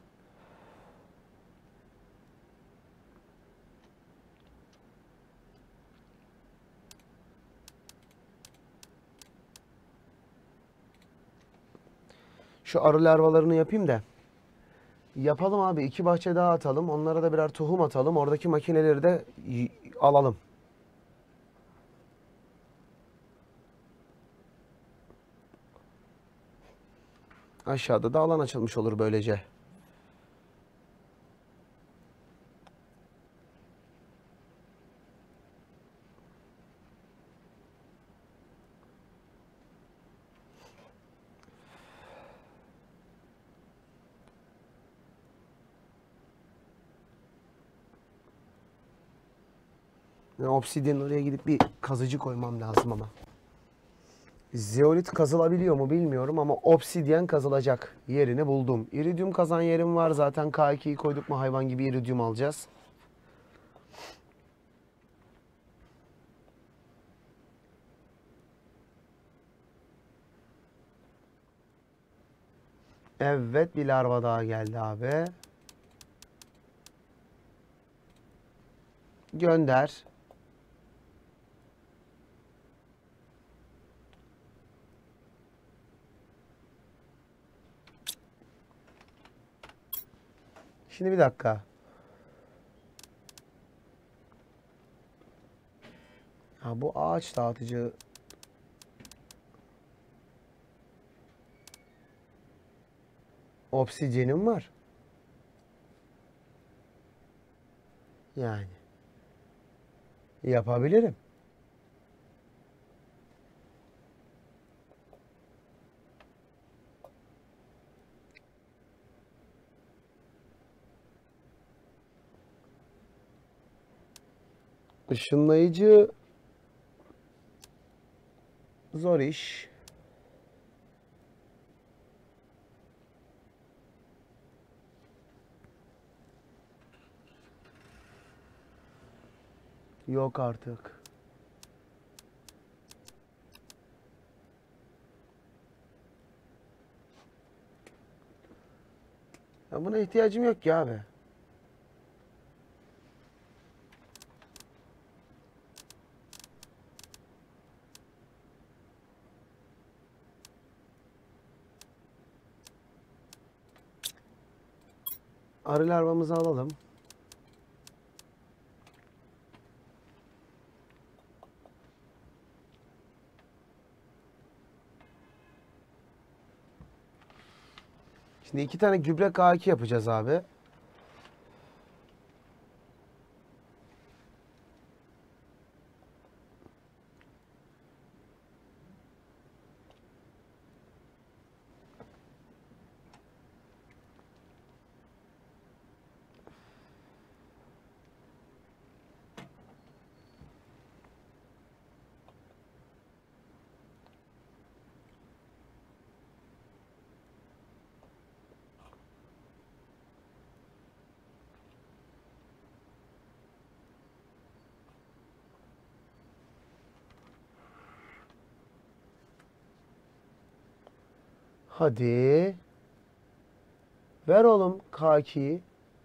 Şu arı larvalarını yapayım da. Yapalım abi. 2 bahçe daha atalım. Onlara da birer tohum atalım. Oradaki makineleri de alalım. Aşağıda da alan açılmış olur böylece. Obsidian oraya gidip bir kazıcı koymam lazım ama. Zeolit kazılabiliyor mu bilmiyorum ama obsidyen kazılacak. Yerini buldum. İridium kazan yerim var zaten. K2'yi koyduk mu hayvan gibi iridium alacağız. Evet, bir larva daha geldi abi. Gönder. Şimdi bir dakika. Ha, bu ağaç dağıtıcı Obsidyenim var. Yani yapabilirim. Işınlayıcı zor iş. Yok artık. Ya buna ihtiyacım yok ki abi. Arı larvamızı alalım. Şimdi 2 tane gübre K2 yapacağız abi. Hadi. Ver oğlum K2'yi.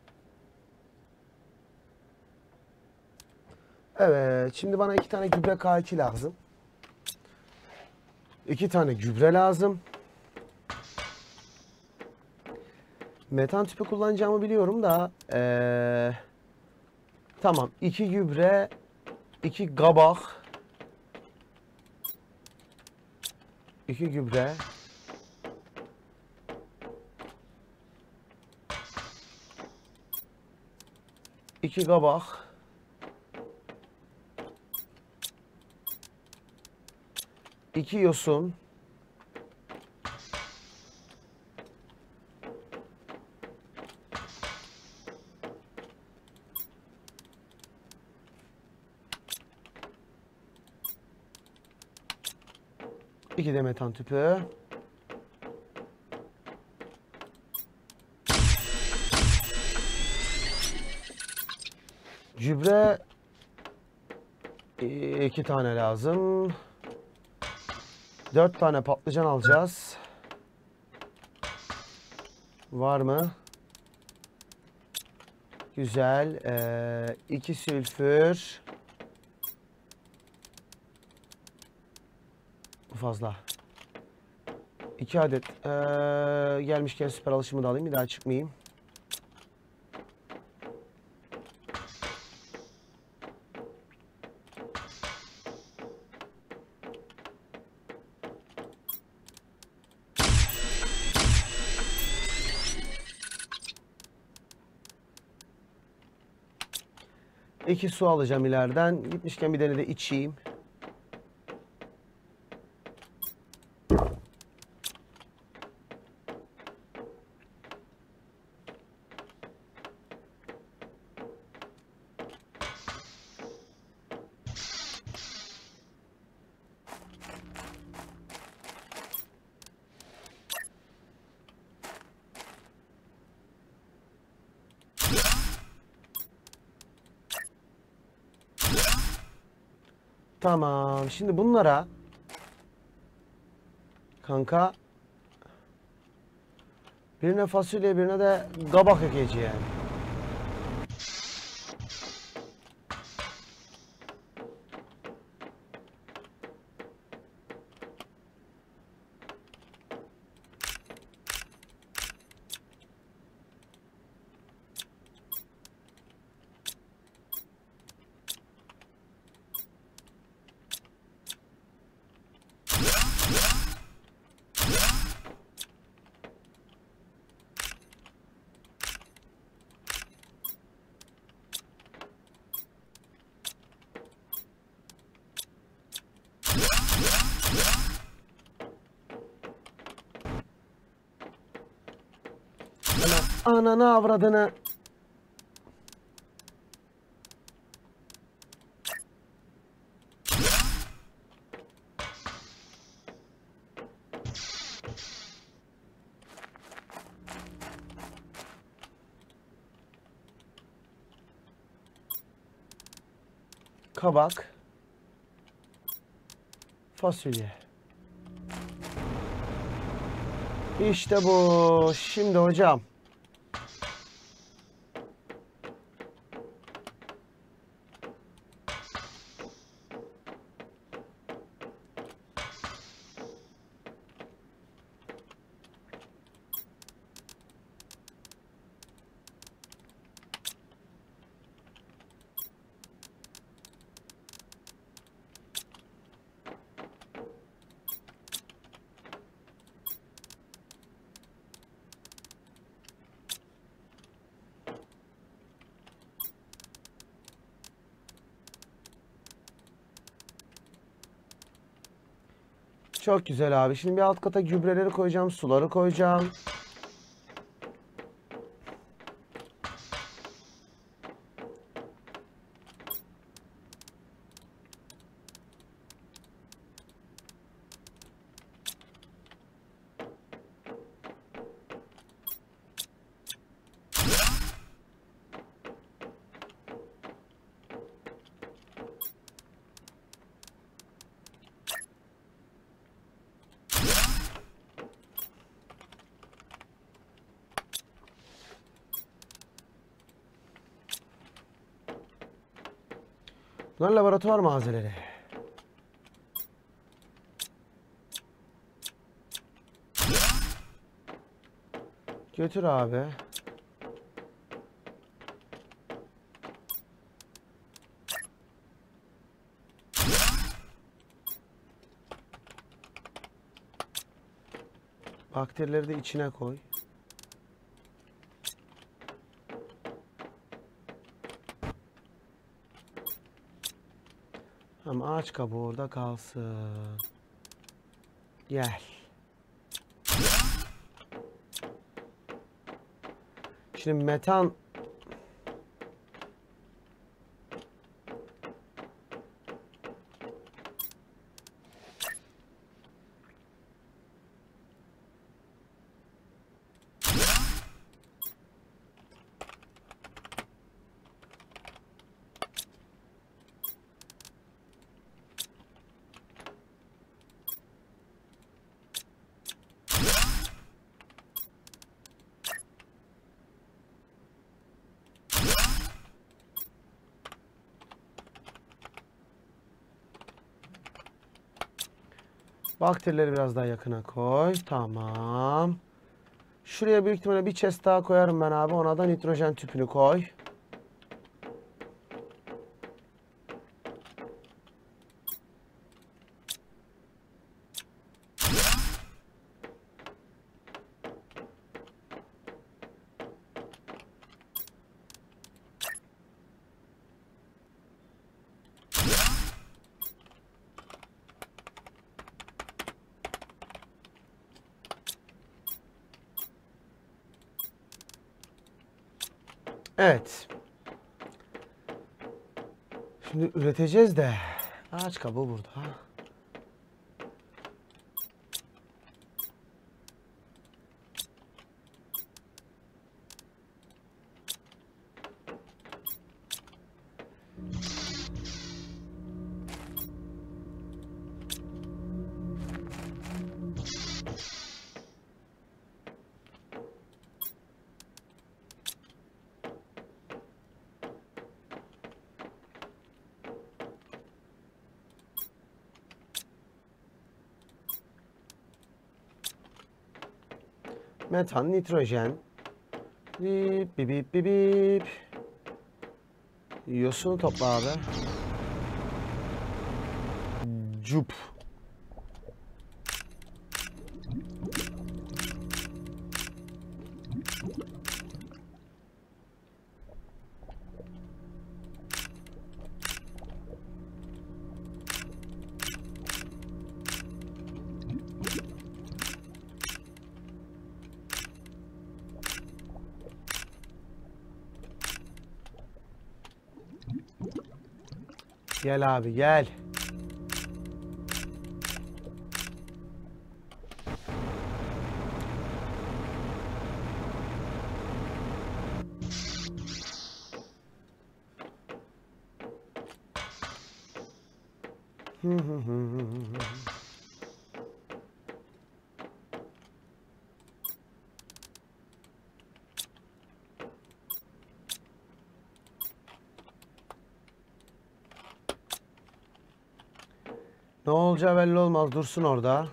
Evet. Şimdi bana 2 tane gübre K2 lazım. 2 tane gübre lazım. Metan tüpü kullanacağımı biliyorum da. Tamam. 2 gübre. 2 kabak. 2 gübre. 2 kabak. 2 yosun. 2 de metan tüpü. Gübre 2 tane lazım. 4 tane patlıcan alacağız. Var mı? Güzel. 2 sülfür. Bu fazla. 2 adet. Gelmişken süper alışımı da alayım. Bir daha çıkmayayım. İki su alacağım ileriden. Gitmişken bir tane de içeyim. Tamam. Şimdi bunlara kanka birine fasulye birine de kabak ekeceğim. Ananı avradını. Kabak. Fasulye. İşte bu. Şimdi hocam. Çok güzel abi. Şimdi bir alt kata gübreleri koyacağım, suları koyacağım. Bunlar laboratuvar malzemeleri. Götür abi. Bakterileri de içine koy. Ama ağaç kabuğu orada kalsın. Gel. Şimdi metan bakterileri biraz daha yakına koy. Tamam. Şuraya büyük ihtimalle bir chest daha koyarım ben abi. Ona da nitrojen tüpünü koy. Evet. Şimdi üreteceğiz de ağaç kabuğu burada. Metan, nitrojen. Bip bip bip bip bip. Yosunu topla abi. Cup. Gel abi gel. Ne olacağı belli olmaz. Dursun orada.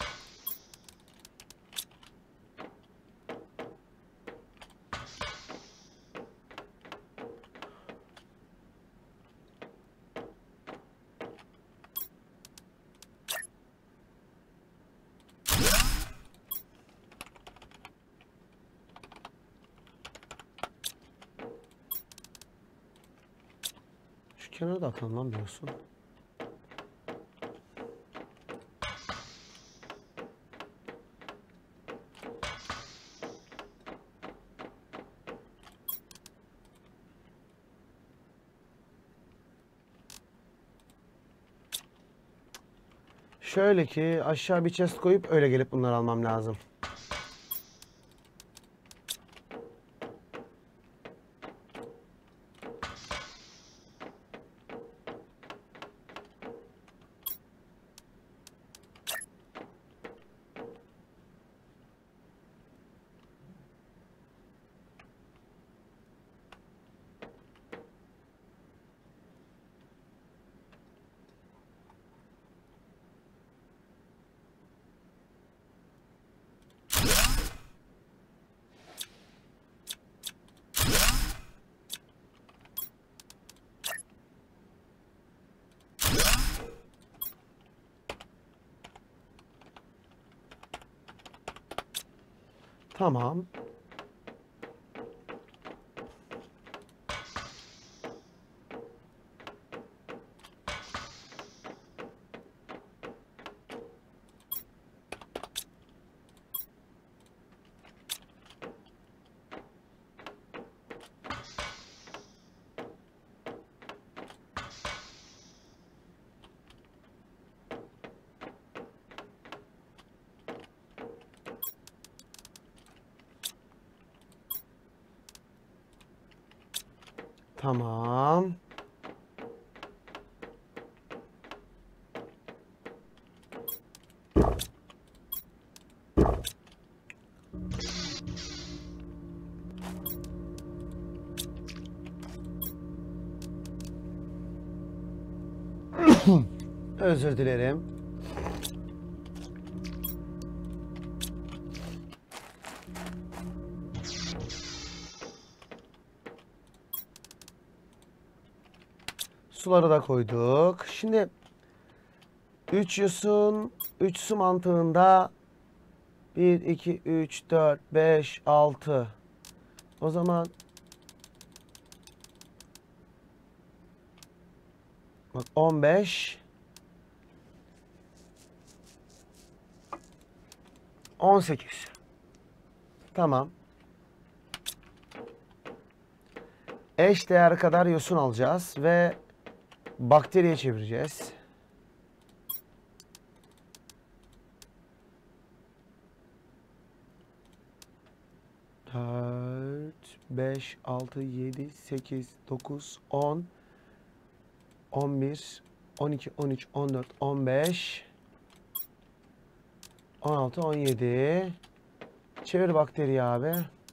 Şu kenara da atalım lan diyorsun. Şöyle ki aşağı bir chest koyup öyle gelip bunları almam lazım. Tamam. Tamam. Özür dilerim. Suları da koyduk. Şimdi 3 yosun, 3 su mantığında 1, 2, 3, 4, 5, 6. O zaman bak 15, 18. Tamam. Eş değer kadar yosun alacağız ve bakteriye çevireceğiz. 4, 5, 6, 7, 8, 9, 10, 11, 12, 13, 14, 15, 16, 17. Çevir bakteriyi abi.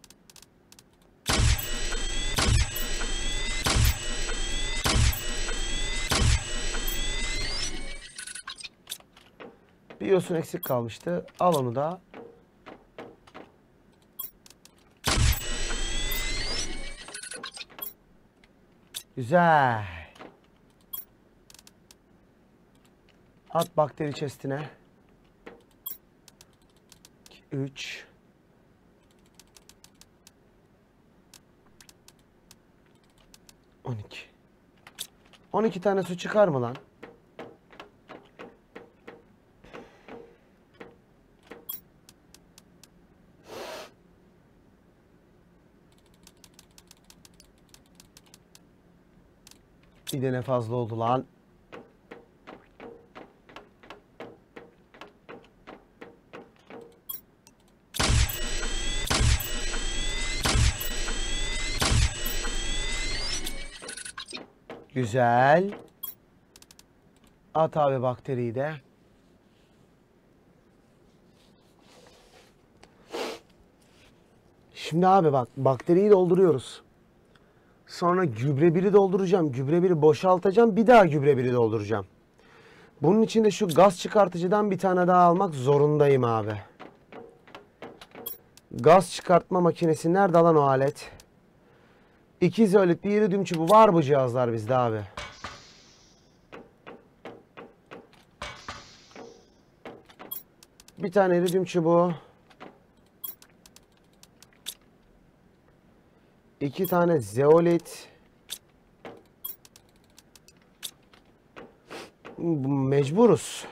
Bir yosun eksik kalmıştı. Al onu da. Güzel. At bakteri chestine. 2, 3. 12. 12 tane su çıkar mı lan? Bir de ne fazla oldu lan. Güzel. At abi bakteriyi de. Şimdi abi bak bakteriyi dolduruyoruz. Sonra gübre biri dolduracağım. Gübre biri boşaltacağım. Bir daha gübre biri dolduracağım. Bunun için de şu gaz çıkartıcıdan bir tane daha almak zorundayım abi. Gaz çıkartma makinesi nerede lan o alet? 2 izolit bir iridium çubuğu var bu cihazlar bizde abi. Bir tane iridium çubuğu. 2 tane zeolit. Mecburuz.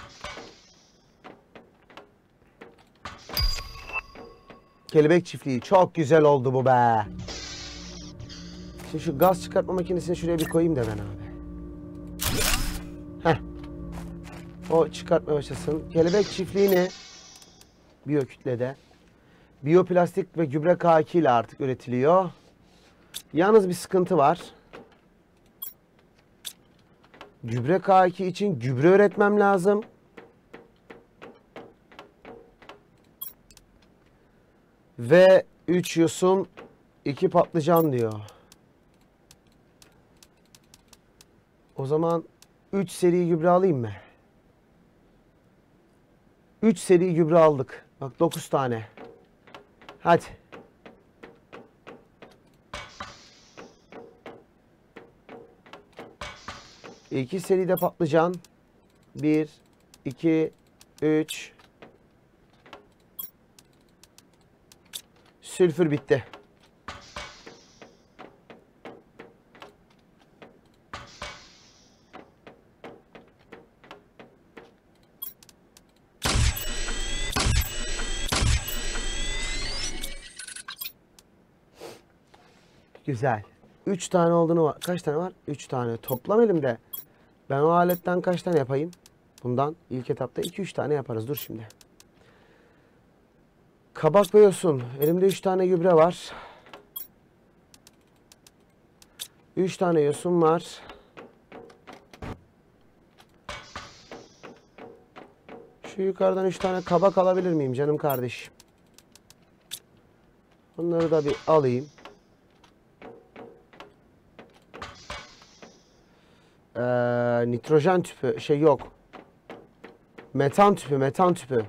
Kelebek çiftliği. Çok güzel oldu bu be. Şimdi şu gaz çıkartma makinesini şuraya bir koyayım da ben abi. Heh. O çıkartmaya başlasın. Kelebek çiftliğini biyokütlede. Biyoplastik ve gübre K2 ile artık üretiliyor. Yalnız bir sıkıntı var. Gübre K2 için gübre üretmem lazım. Ve 3 yosun 2 patlıcan diyor. O zaman 3 seri gübre alayım mı? 3 seri gübre aldık. Bak 9 tane. Hadi. İki seri de patlıcan. 1, 2, 3. Sülfür bitti. Güzel. 3 tane olduğunu var. Kaç tane var? 3 tane. Toplam elimde. Ben o aletten kaç tane yapayım? Bundan ilk etapta 2-3 tane yaparız. Dur şimdi. Kabak ve yosun. Elimde 3 tane gübre var. 3 tane yosun var. Şu yukarıdan 3 tane kabak alabilir miyim canım kardeşim? Onları da bir alayım. Nitrojen tüpü şey yok. Metan tüpü.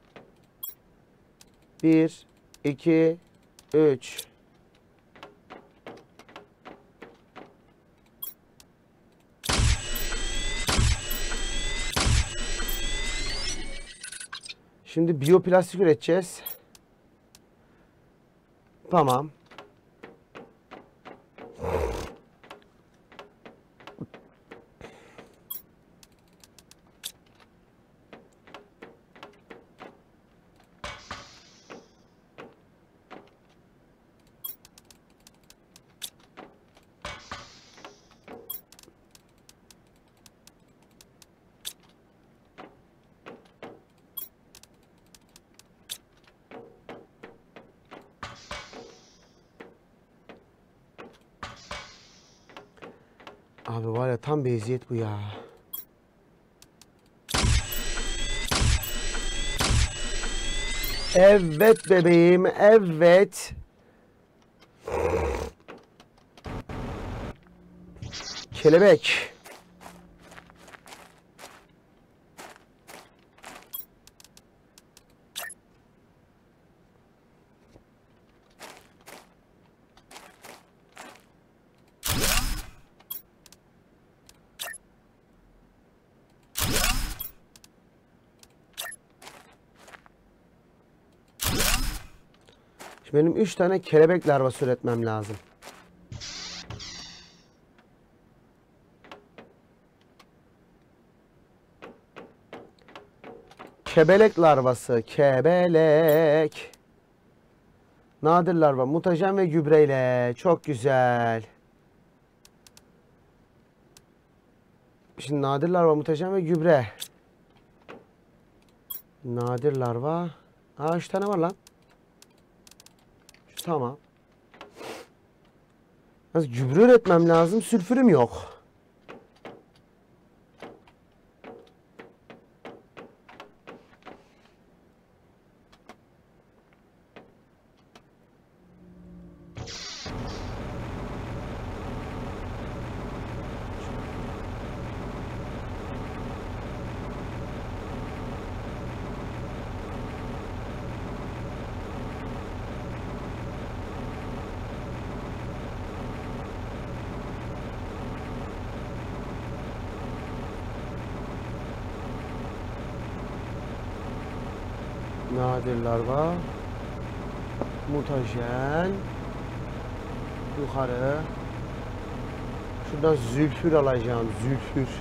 1, 2, 3. Şimdi biyoplastik üreteceğiz. Tamam. Abi var ya tam bir eziyet bu ya. Evet bebeğim, evet. Kelebek. Şimdi benim 3 tane kelebek larvası üretmem lazım. Kebelek larvası, kebelek. Nadir larva, mutajen ve gübreyle. Çok güzel. Şimdi nadir larva, mutajen ve gübre. Nadir larva. Aa 3 tane var lan. Tamam. Gübre üretmem lazım. Sülfürüm yok. Nadir larva. Mutajen. Yukarı. Şuradan zülfür alacağım. Zülfür.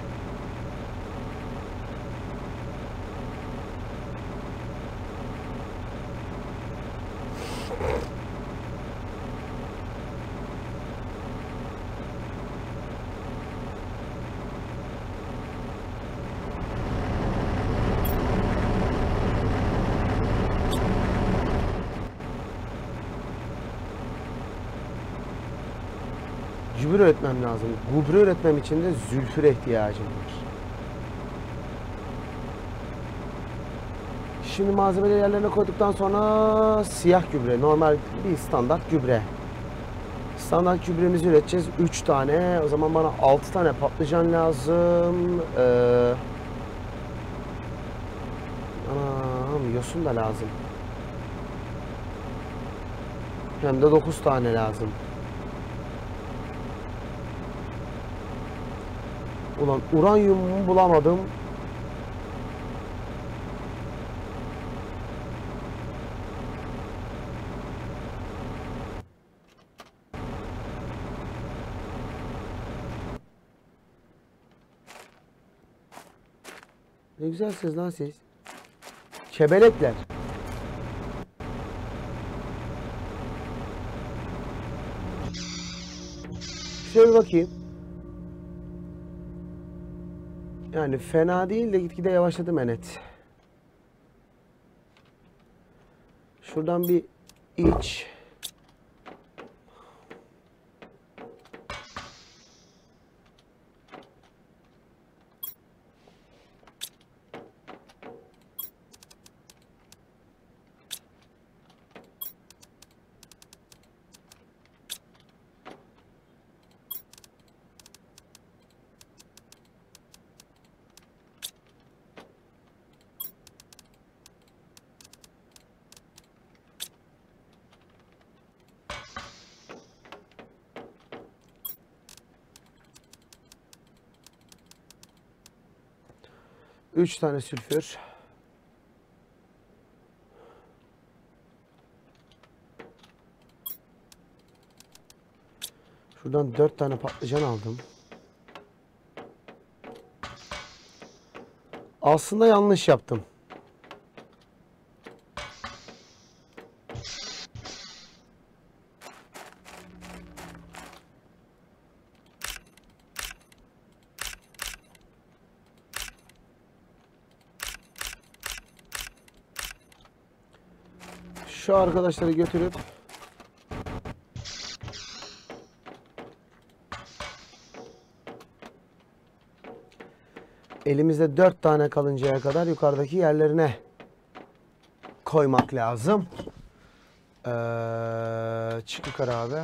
Gübre üretmem lazım. Gübre üretmem için de zülfüre ihtiyacım var. Şimdi malzemeleri yerlerine koyduktan sonra siyah gübre, normal bir standart gübre. Standart gübremizi üreteceğiz. 3 tane. O zaman bana 6 tane patlıcan lazım. Yosun da lazım. Hem de 9 tane lazım. Ulan uranyum bulamadım. Ne güzelsiniz lan siz. Çebelekler. Şöyle bir bakayım. Yani fena değil de gitgide yavaşladı Enet. Şuradan bir iç. Üç tane sülfür. Şuradan 4 tane patlıcan aldım. Aslında yanlış yaptım. Şu arkadaşları götürüp elimizde 4 tane kalıncaya kadar yukarıdaki yerlerine koymak lazım. Çık yukarı abi.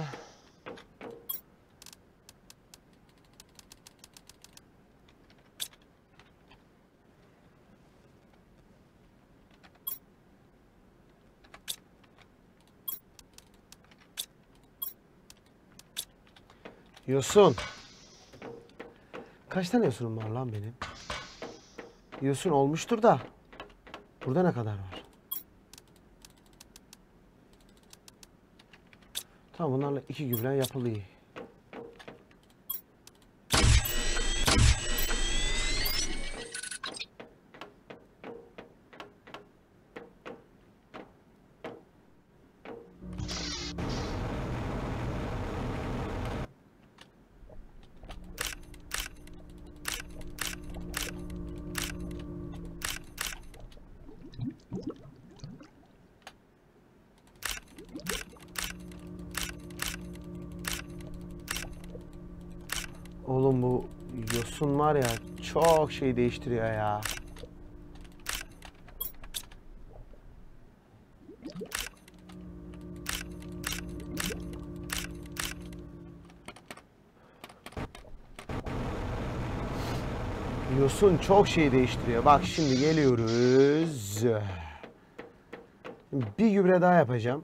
Yosun. Kaç tane yosunum var lan benim? Yosun olmuştur da. Burada ne kadar var? Tamam, bunlarla 2 gübre yapılıyor. Oğlum bu yosun var ya, çok şey değiştiriyor ya. Yosun çok şey değiştiriyor. Bak şimdi geliyoruz. Bir gübre daha yapacağım.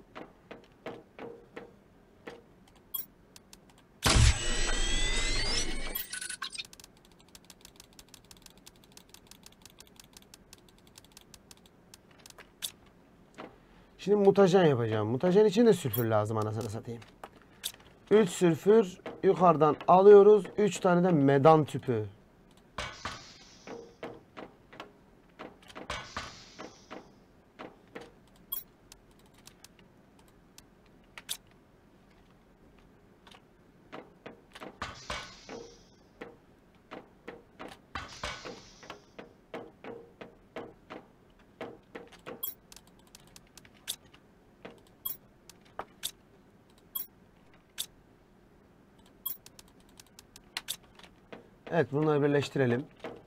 Şimdi mutajen yapacağım. Mutajen için de sülfür lazım anasını satayım. 3 sülfür yukarıdan alıyoruz. 3 tane de medan tüpü. Evet, bunları birleştirelim.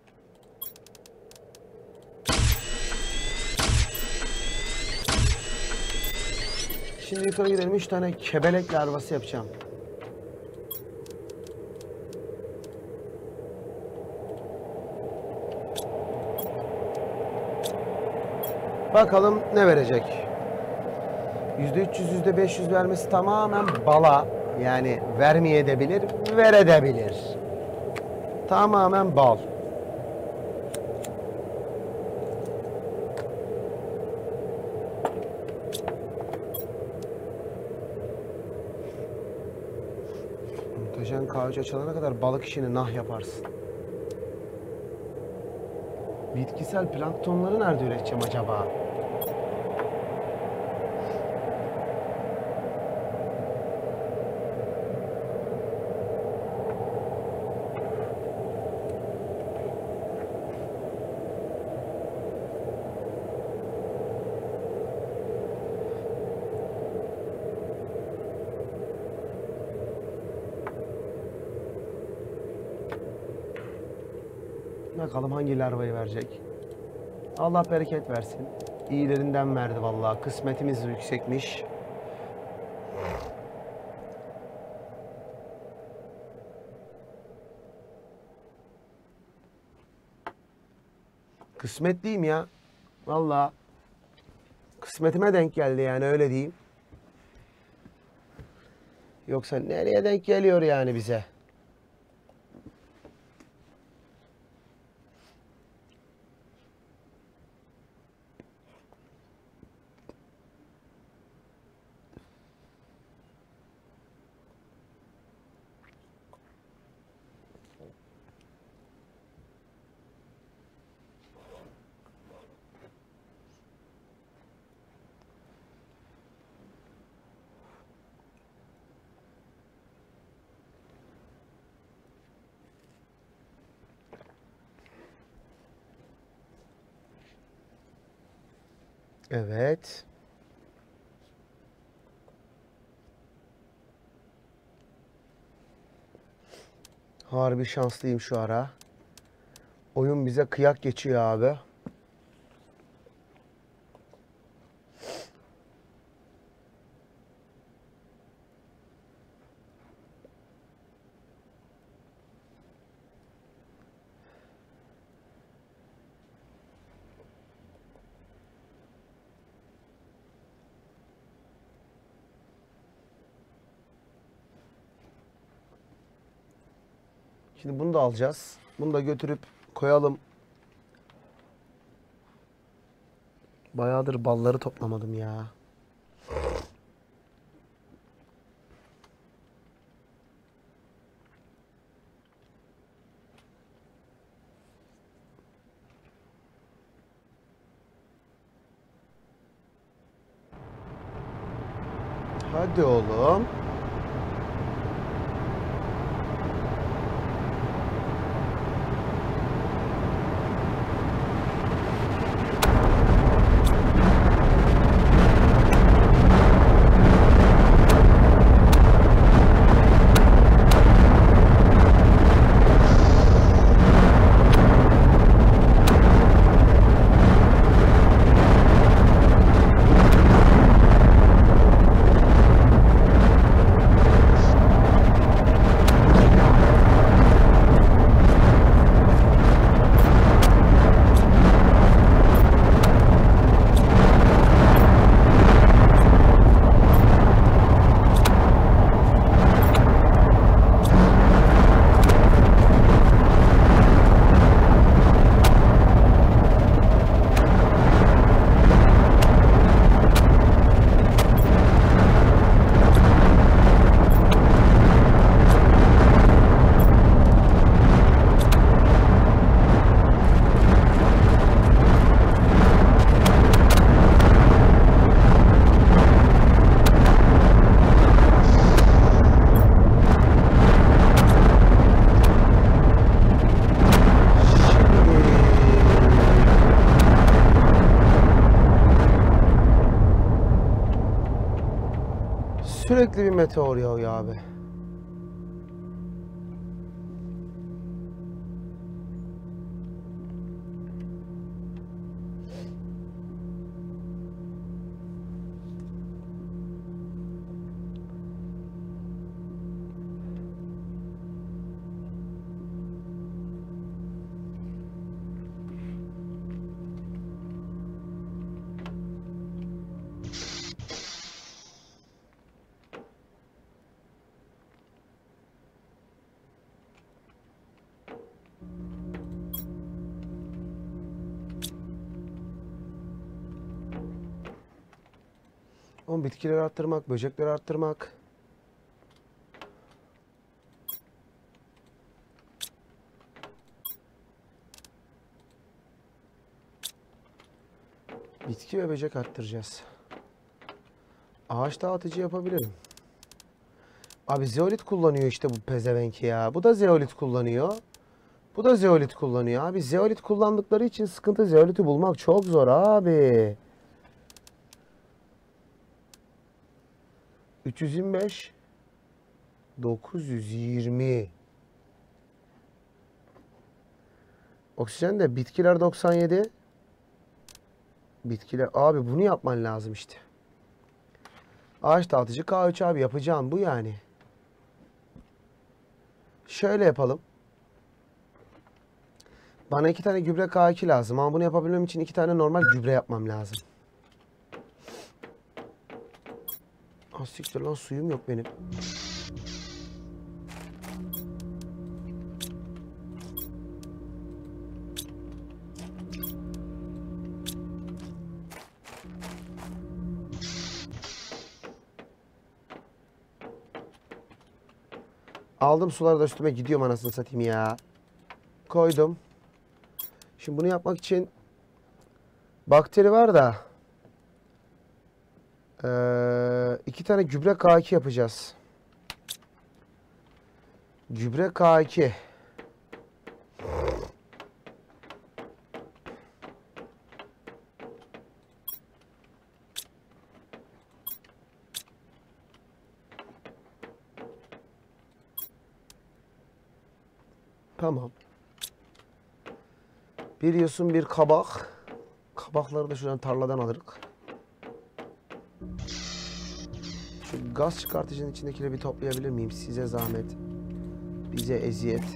Şimdi yukarı gidelim. 3 tane kebelek larvası yapacağım. Bakalım ne verecek. %300, %500 vermesi tamamen bala. Yani vermeyebilir, verebilir. Tamamen bal. Muhteşem kahveci açılana kadar balık işini nah yaparsın. Bitkisel planktonları nerede üreteceğim acaba? Bakalım hangi larvayı verecek. Allah bereket versin. İyilerinden verdi vallahi. Kısmetimiz yüksekmiş. Kısmetliyim ya. Vallahi kısmetime denk geldi yani, öyle diyeyim. Yoksa nereye denk geliyor yani bize? Evet. Harbi şanslıyım şu ara. Oyun bize kıyak geçiyor abi. Şimdi bunu da alacağız. Bunu da götürüp koyalım. Bayağıdır balları toplamadım ya. Hadi oğlum. Sürekli bir meteor yağıyor abi. Oğlum bitkileri arttırmak, böcekleri arttırmak. Bitki ve böcek arttıracağız. Ağaç dağıtıcı yapabilirim. Abi zeolit kullanıyor işte bu pezevenk ya. Bu da zeolit kullanıyor. Bu da zeolit kullanıyor. Abi zeolit kullandıkları için sıkıntı, zeoliti bulmak çok zor abi. 325 920. Oksijen de bitkiler 97. Bitkiler abi bunu yapman lazım işte. Ağaç dağıtıcı K3 abi yapacağım bu yani. Şöyle yapalım. Bana 2 tane gübre K2 lazım ama bunu yapabilmem için 2 tane normal gübre yapmam lazım. Ah siktir lan, suyum yok benim. Aldım suları da üstüme gidiyorum anasını satayım ya. Koydum. Şimdi bunu yapmak için bakteri var da 2 tane gübre K2 yapacağız. Gübre K2. Tamam. Bir yosun, bir kabak. Kabakları da şuradan tarladan alırız. Şu gaz çıkartıcının içindekileri bir toplayabilir miyim? Size zahmet. Bize eziyet.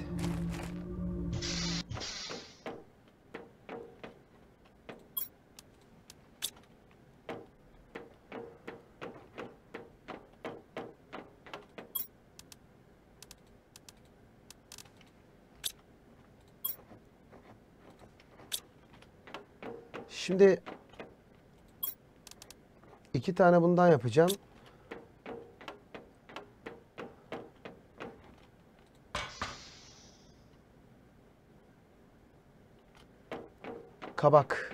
Şimdi 2 tane bundan yapacağım. Kabak.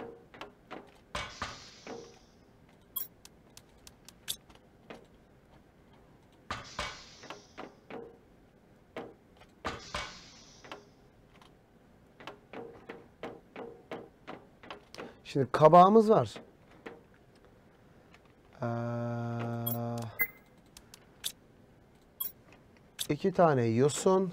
Şimdi kabağımız var. 2 tane yosun.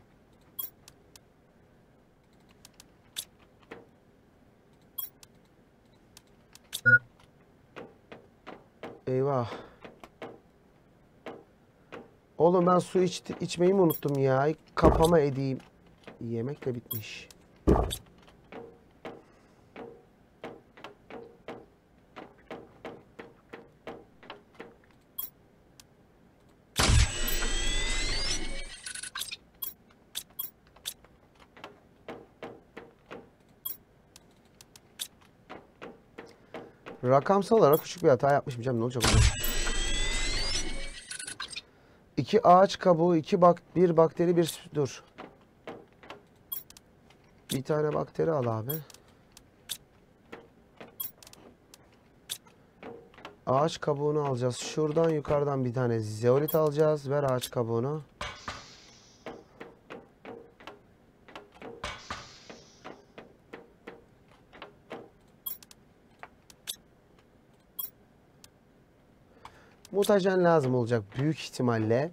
Eyvah. Oğlum ben su içmeyi mi unuttum ya? Kafama edeyim. Yemek de bitmiş. Rakamsal olarak küçük bir hata yapmışım canım, ne olacak ona? 2 ağaç kabuğu, bir bakteri, bir dur. Bir tane bakteri al abi. Ağaç kabuğunu alacağız. Şuradan yukarıdan bir tane zeolit alacağız. Ver ağaç kabuğunu. Mutajen lazım olacak büyük ihtimalle.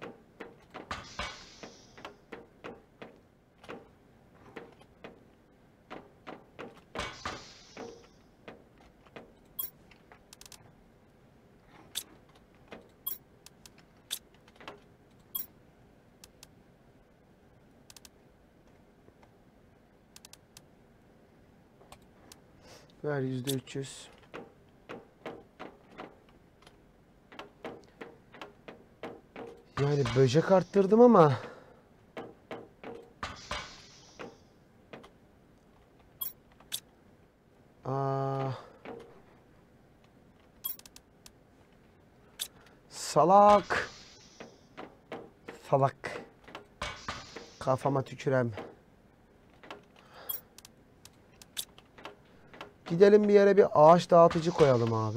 Ver %300. Yani böcek arttırdım ama salak. Salak. Kafama tükürem. Gidelim bir yere bir ağaç dağıtıcı koyalım abi.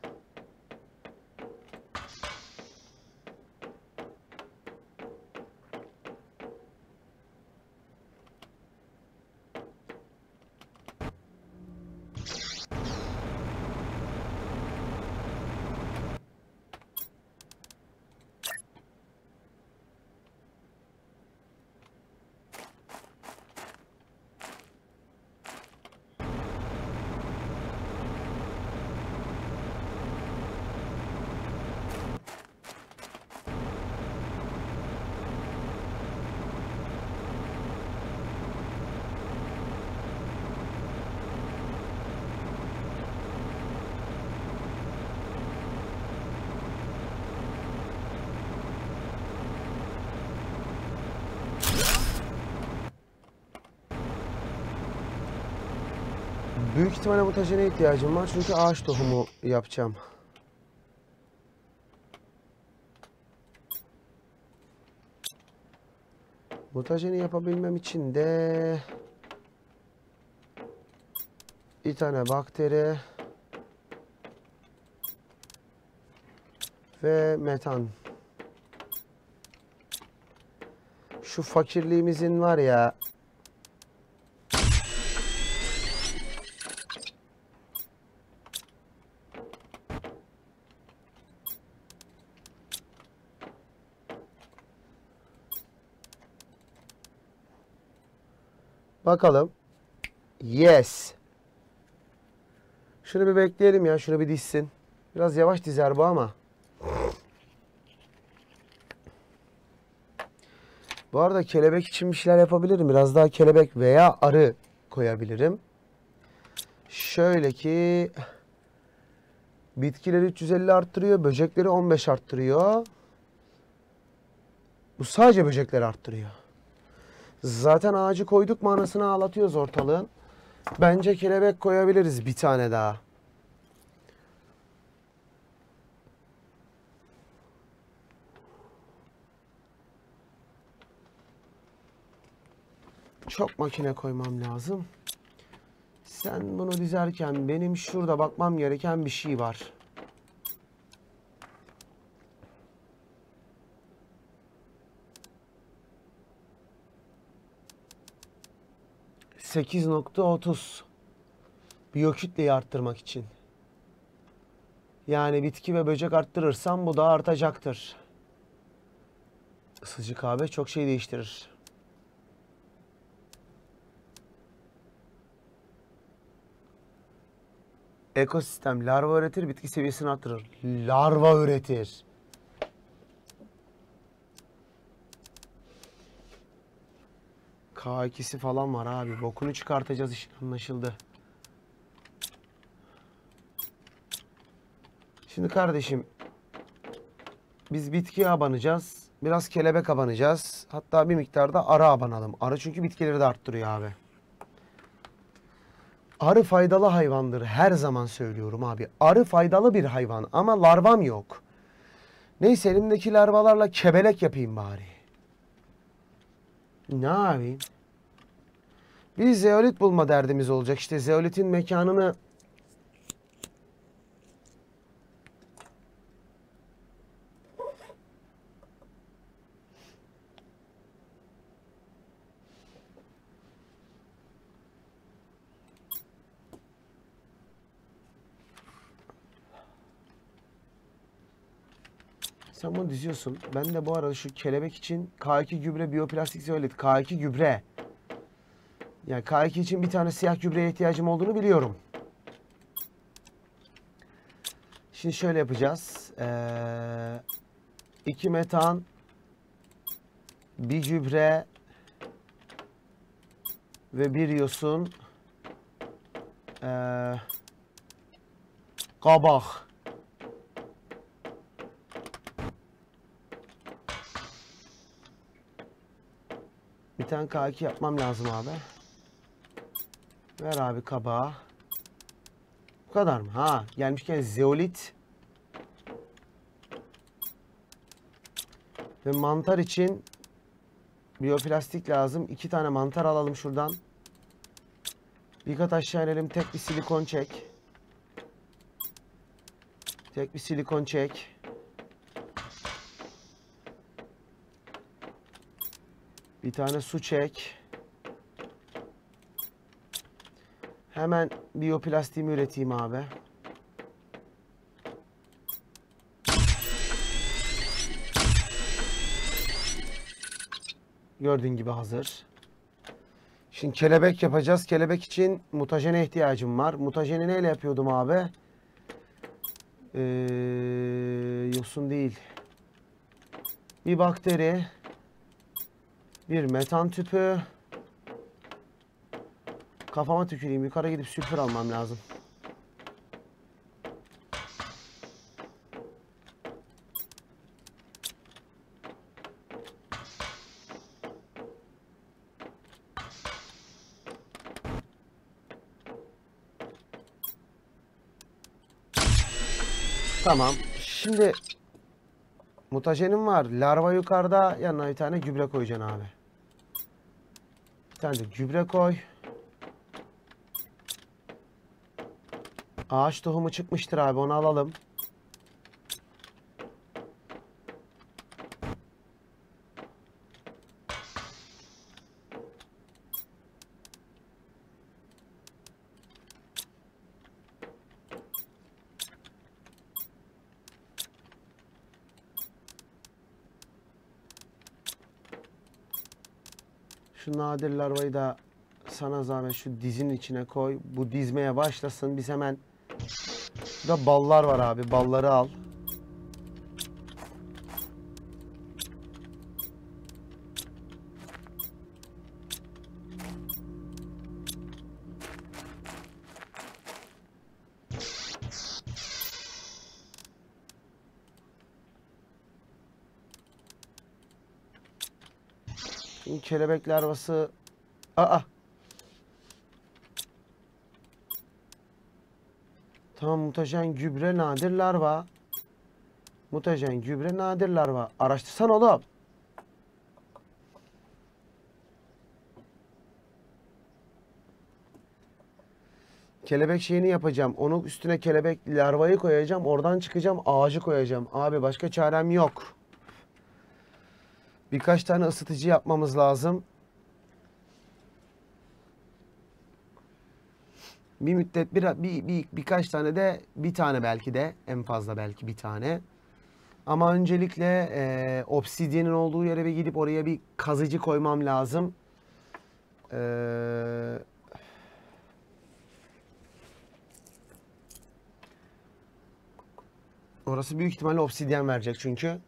Büyük ihtimalle mutajene ihtiyacım var çünkü ağaç tohumu yapacağım. Mutajeni yapabilmem için de bir tane bakteri ve metan. Şu fakirliğimizin var ya. Bakalım. Yes. Şunu bir bekleyelim ya. Şunu bir dizsin. Biraz yavaş dizer bu ama. Bu arada kelebek için bir şeyler yapabilirim. Biraz daha kelebek veya arı koyabilirim. Şöyle ki bitkileri 350 arttırıyor. Böcekleri 15 arttırıyor. Bu sadece böcekleri arttırıyor. Zaten ağacı koyduk mu anasını ağlatıyoruz ortalığın. Bence kelebek koyabiliriz bir tane daha. Çok makine koymam lazım. Sen bunu dizerken benim şurada bakmam gereken bir şey var. ...8.30... biyokütleyi arttırmak için. Yani bitki ve böcek arttırırsam bu da artacaktır. Isıcı kahve çok şey değiştirir. Ekosistem larva üretir, bitki seviyesini artırır. Larva üretir. K2'si falan var abi. Bokunu çıkartacağız, işin anlaşıldı. Şimdi kardeşim, biz bitkiye abanacağız. Biraz kelebek abanacağız. Hatta bir miktarda arı abanalım. Arı çünkü bitkileri de arttırıyor abi. Arı faydalı hayvandır. Her zaman söylüyorum abi. Arı faydalı bir hayvan ama larvam yok. Neyse elimdeki larvalarla kebelek yapayım bari. Ne yapayım? Bir zeolit bulma derdimiz olacak. İşte zeolitin mekanını... Sen bunu diziyorsun. Ben de bu arada şu kelebek için K2 gübre biyoplastik söyledi. K2 gübre. Yani K2 için bir tane siyah gübreye ihtiyacım olduğunu biliyorum. Şimdi şöyle yapacağız. 2 metan, bir gübre ve bir yosun. Kabak. Bir tane K2 yapmam lazım abi. Ver abi kabağı. Bu kadar mı? Ha, gelmişken zeolit ve mantar için biyoplastik lazım. 2 tane mantar alalım şuradan. Bir kat aşağı inelim. Tek bir silikon çek. Tek bir silikon çek. Bir tane su çek. Hemen biyoplastiğimi üreteyim abi. Gördüğün gibi hazır. Şimdi kelebek yapacağız. Kelebek için mutajene ihtiyacım var. Mutajeni neyle yapıyordum abi? Yosun değil. Bir bakteri. Bir metan tüpü. Kafama tüküreyim. Yukarı gidip sülfür almam lazım. Tamam. Şimdi mutajenim var. Larva yukarıda. Yanına bir tane gübre koyacaksın abi. Bir tane de gübre koy. Ağaç tohumu çıkmıştır abi. Onu alalım. Şu nadir larvayı da sana zahmet şu dizin içine koy. Bu dizmeye başlasın. Biz hemen... Burada ballar var abi. Balları al. Şimdi kelebek larvası... Aa! Tamam, mutajen gübre nadir larva. Mutajen gübre nadir larva. Araştırsan oğlum. Kelebek şeyini yapacağım. Onun üstüne kelebek larvayı koyacağım. Oradan çıkacağım. Ağacı koyacağım. Abi başka çarem yok. Birkaç tane ısıtıcı yapmamız lazım. Bir müddet birkaç tane de bir tane belki de en fazla belki bir tane. Ama öncelikle obsidyenin olduğu yere bir gidip oraya bir kazıcı koymam lazım. Orası büyük ihtimalle obsidyen verecek çünkü.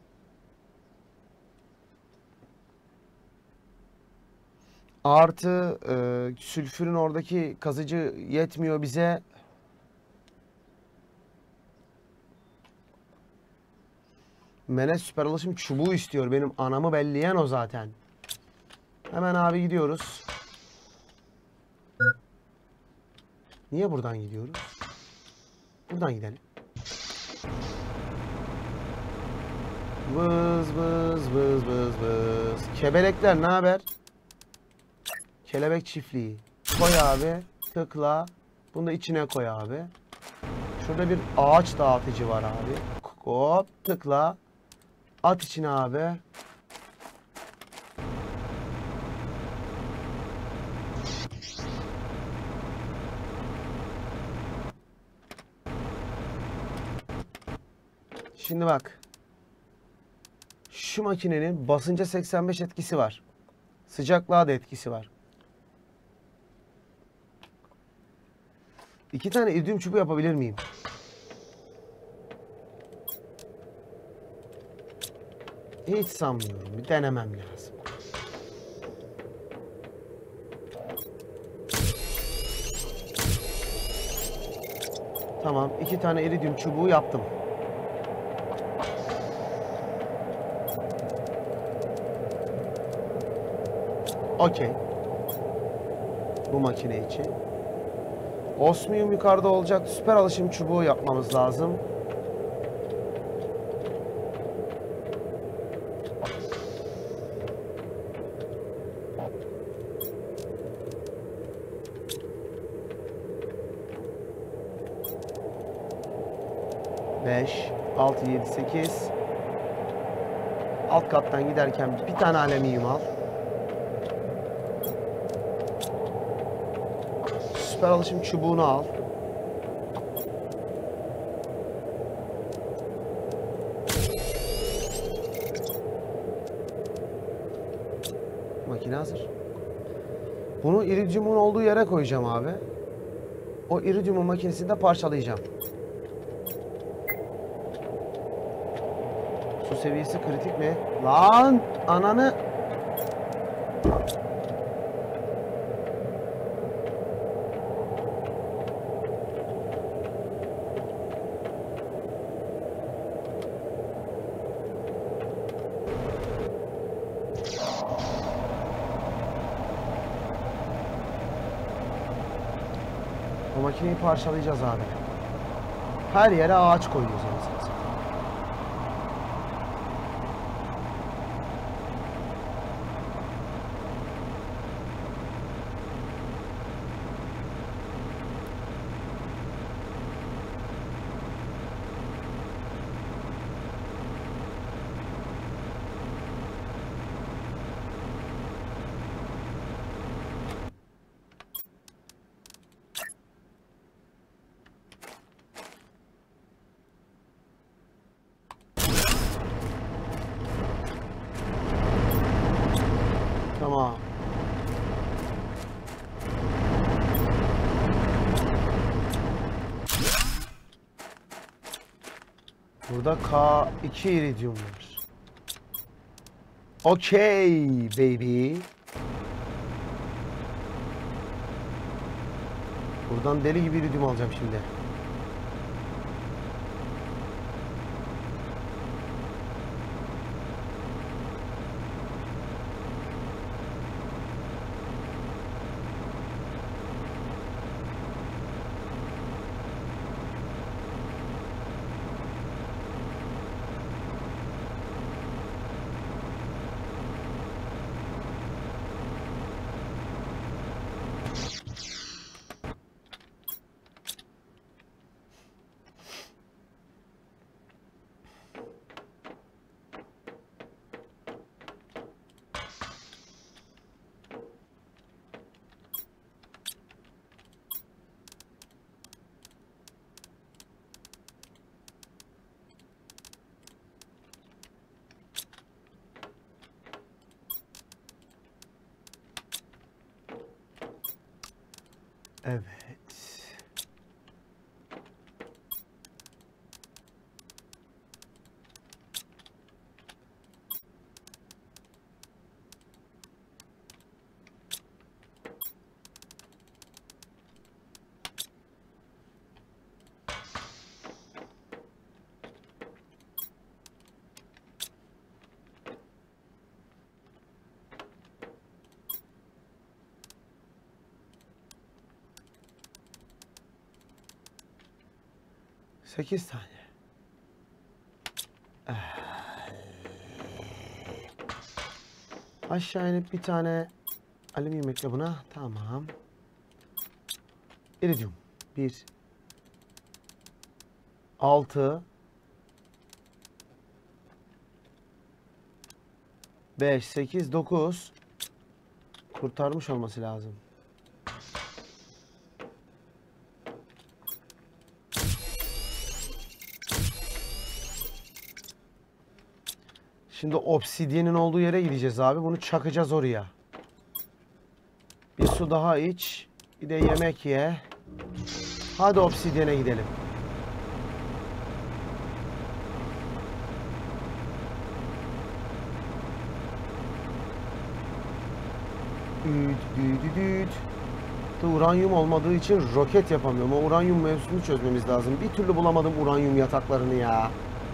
Artı sülfürün oradaki kazıcı yetmiyor bize. Melez süper alışım çubuğu istiyor. Benim anamı belleyen o zaten. Hemen abi gidiyoruz. Niye buradan gidiyoruz? Buradan gidelim. Vız vız vız vız vız. Kebelekler ne haber? Kelebek çiftliği. Koy abi. Tıkla. Bunu da içine koy abi. Şurada bir ağaç dağıtıcı var abi. Hop tıkla. At içine abi. Şimdi bak. Şu makinenin basınca 85 etkisi var. Sıcaklığa da etkisi var. 2 tane iridyum çubuğu yapabilir miyim? Hiç sanmıyorum. Bir denemem lazım. Tamam. 2 tane iridyum çubuğu yaptım. Okey. Bu makine için. Osmium yukarıda olacak. Süper alışım çubuğu yapmamız lazım. Beş, 6, 7, 8. Alt kattan giderken bir tane alüminyum al. Süper alışım çubuğunu al. Makine hazır. Bunu iridyumun olduğu yere koyacağım abi. O iridyumun makinesinde parçalayacağım. Su seviyesi kritik mi? Lan ananı. O makineyi parçalayacağız abi. Her yere ağaç koyuyoruz anasını satayım. Tamam. Burada K2 iridyum var. Okey baby. Buradan deli gibi iridyum alacağım şimdi. Evet. Sekiz tane. Aşağı inip bir tane alüminyum ekle buna. Tamam. İridyum. 1 6 5 8 9 kurtarmış olması lazım. Şimdi obsidyenin olduğu yere gideceğiz abi. Bunu çakacağız oraya. Bir su daha iç. Bir de yemek ye. Hadi obsidyene gidelim. Uranyum olmadığı için roket yapamıyorum. O uranyum mevzusunu çözmemiz lazım. Bir türlü bulamadım uranyum yataklarını ya.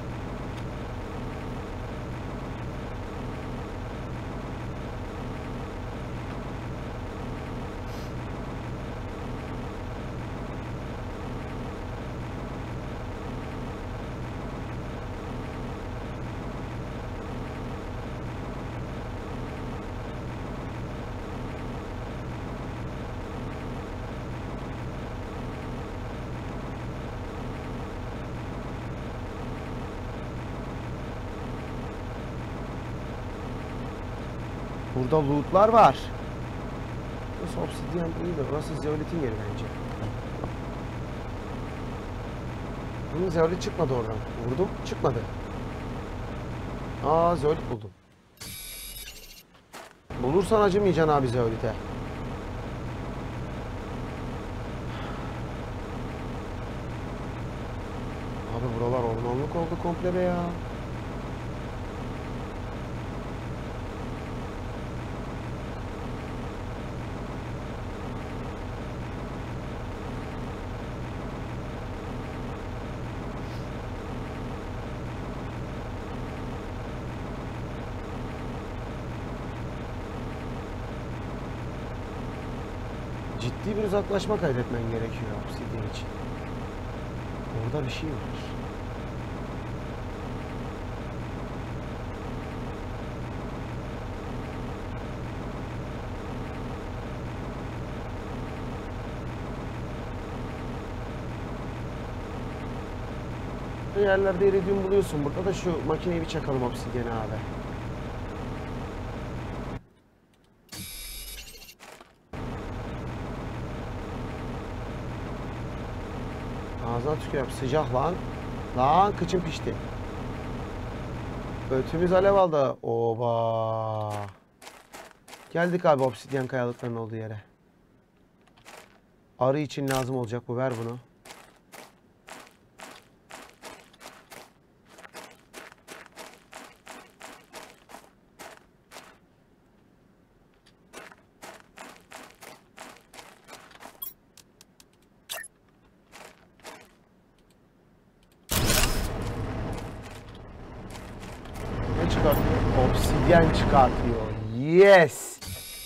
Burada lootlar var. Burası obsidyen değil de burası zeolitin yeri bence. Bunun zeolit çıkmadı oradan. Vurdum çıkmadı. Aa zeolit buldum. Bulursan acımayacaksın abi zeolite. Abi buralar ormanlık oldu komple be ya. Ciddi bir uzaklaşma kaydetmen gerekiyor obsidyen için. Orada bir şey var. Bu yerlerde iridium buluyorsun. Burada da şu makineyi bir çakalım obsidyene abi. Ağzına tükürüyorum. Sıcak lan. Lan kıçım pişti. Ötümüz alev aldı. Oba. Geldik abi obsidyen kayalıkların olduğu yere. Arı için lazım olacak bu. Ver bunu. Ne çıkartıyor? Obsidyen çıkartıyor. Yes.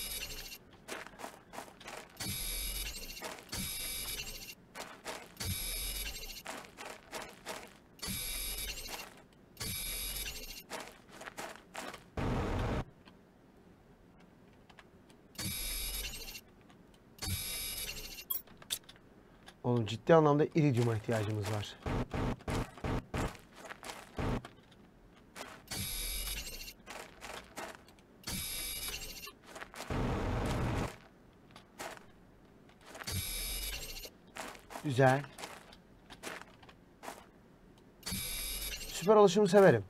Oğlum ciddi anlamda iridium'a ihtiyacımız var. Güzel. Süper oluşumu severim.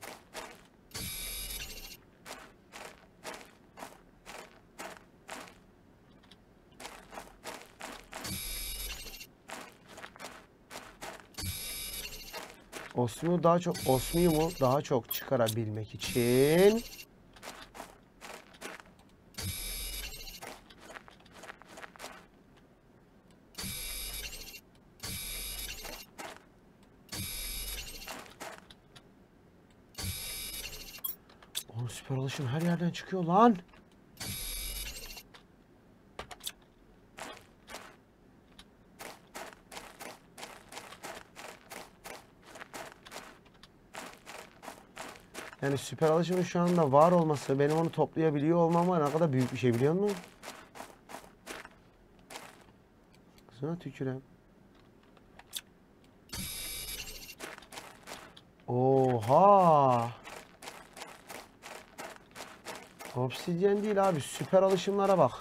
Osmiyumu daha çok çıkarabilmek için oğlum süper oluşum her yerden çıkıyor lan. Yani süper alışımın şu anda var olması, benim onu toplayabiliyor olmam var. Ne kadar büyük bir şey biliyor musun? Kızına tükürem. Oha! Obsidyen değil abi. Süper alışımlara bak.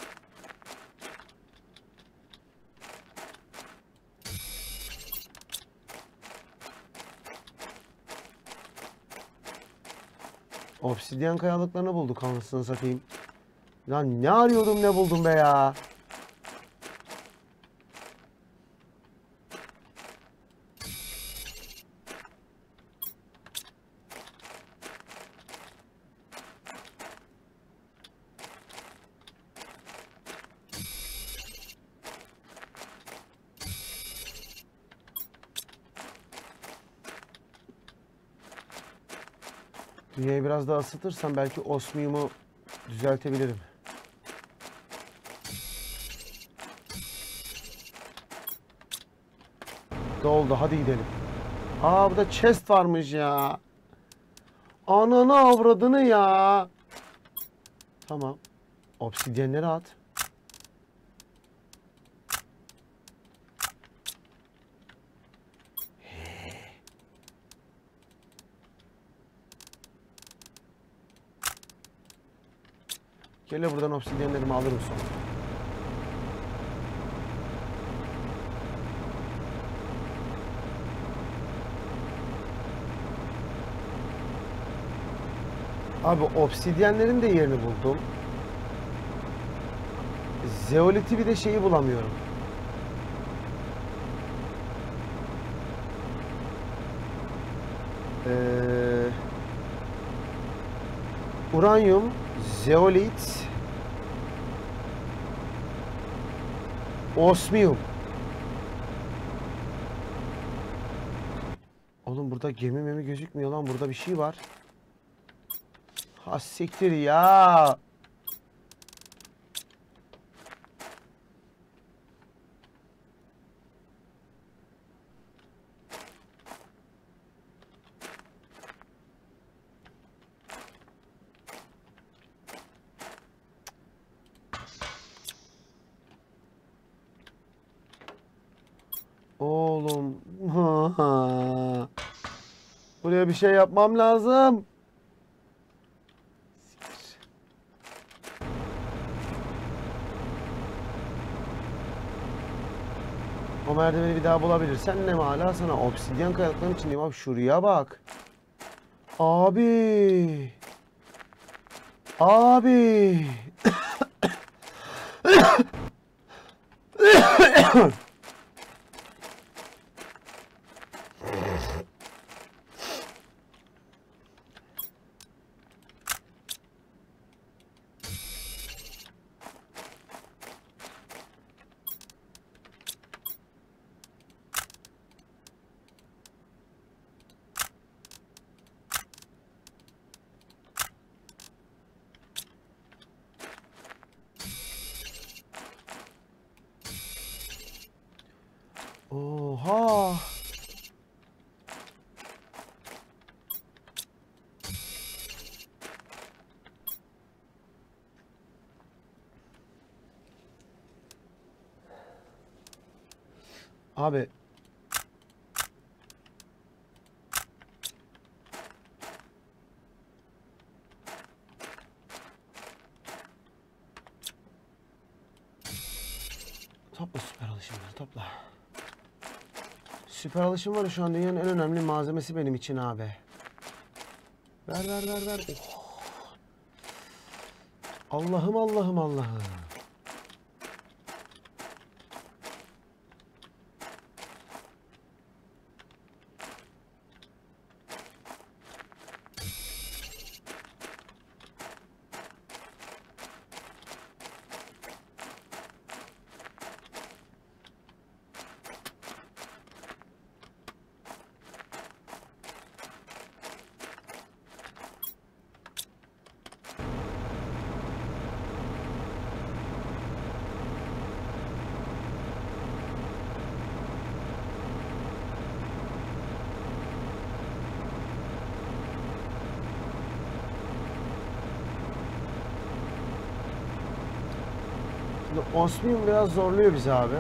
Obsidyen kayalıklarını bulduk anasını satayım. Lan ne arıyordum ne buldum be ya. Dünyayı biraz daha ısıtırsam belki osmiyumu düzeltebilirim. Doldu, hadi gidelim. Aa, burada chest varmış ya. Ananı avradını ya. Tamam. Obsidyenleri at. Gel buradan obsidyenlerimi alırım sonra. Abi obsidyenlerin de yerini buldum. Zeolit'i bir de şeyi bulamıyorum. Uranyum, zeolit, osmiyum. Oğlum burada gemi memi gözükmüyor lan. Burada bir şey var. Ha siktir ya. Oğlum. Buraya bir şey yapmam lazım. O merdiveni bir daha bulabilirsen ne hala sana. Obsidyen kayalıkların içindeyim abi. Şuraya bak. Abi. Abi. Oha. Abi. Topla süper alışımları topla. Süper alışım var ya şu an dünyanın en önemli malzemesi benim için abi. Ver ver ver ver. Oh. Allah'ım Allah'ım Allah'ım. Şimdi osmiyum biraz zorluyor bizi abi.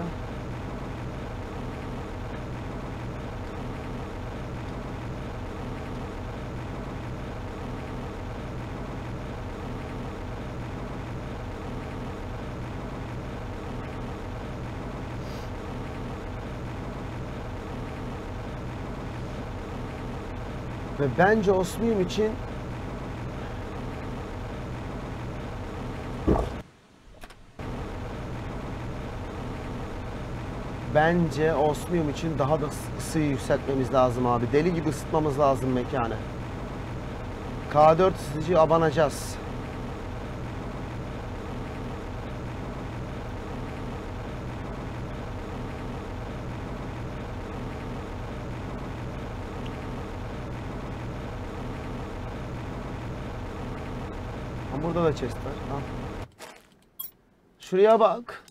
Ve bence osmiyum için bence osmiyum için daha da ısıyı yükseltmemiz lazım abi. Deli gibi ısıtmamız lazım mekanı. K4 ısıtıcı abanacağız. Burada da chest var. Al. Şuraya bak.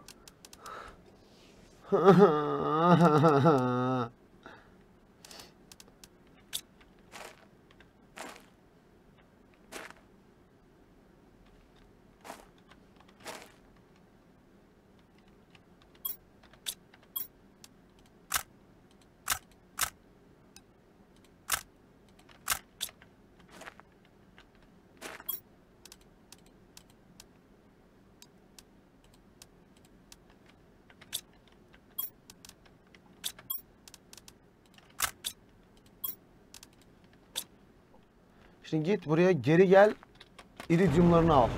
Şimdi git buraya, geri gel. İridiumlarını al.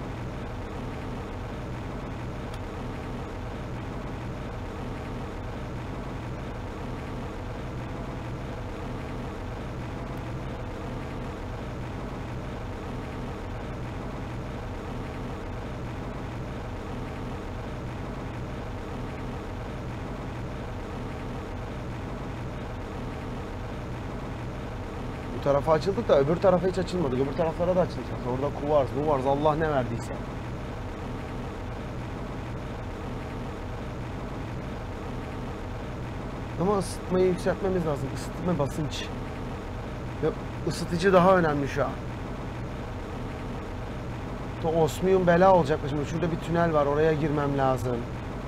Bu tarafa açıldık da öbür tarafa hiç açılmadık. Öbür taraflara da açılacağız. Orada kuvarz, Allah ne verdiyse. Ama ısıtmayı yükseltmemiz lazım. Isıtma, basınç. Ve ısıtıcı daha önemli şu an. Osmiyum bela olacak şimdi. Şurada bir tünel var. Oraya girmem lazım.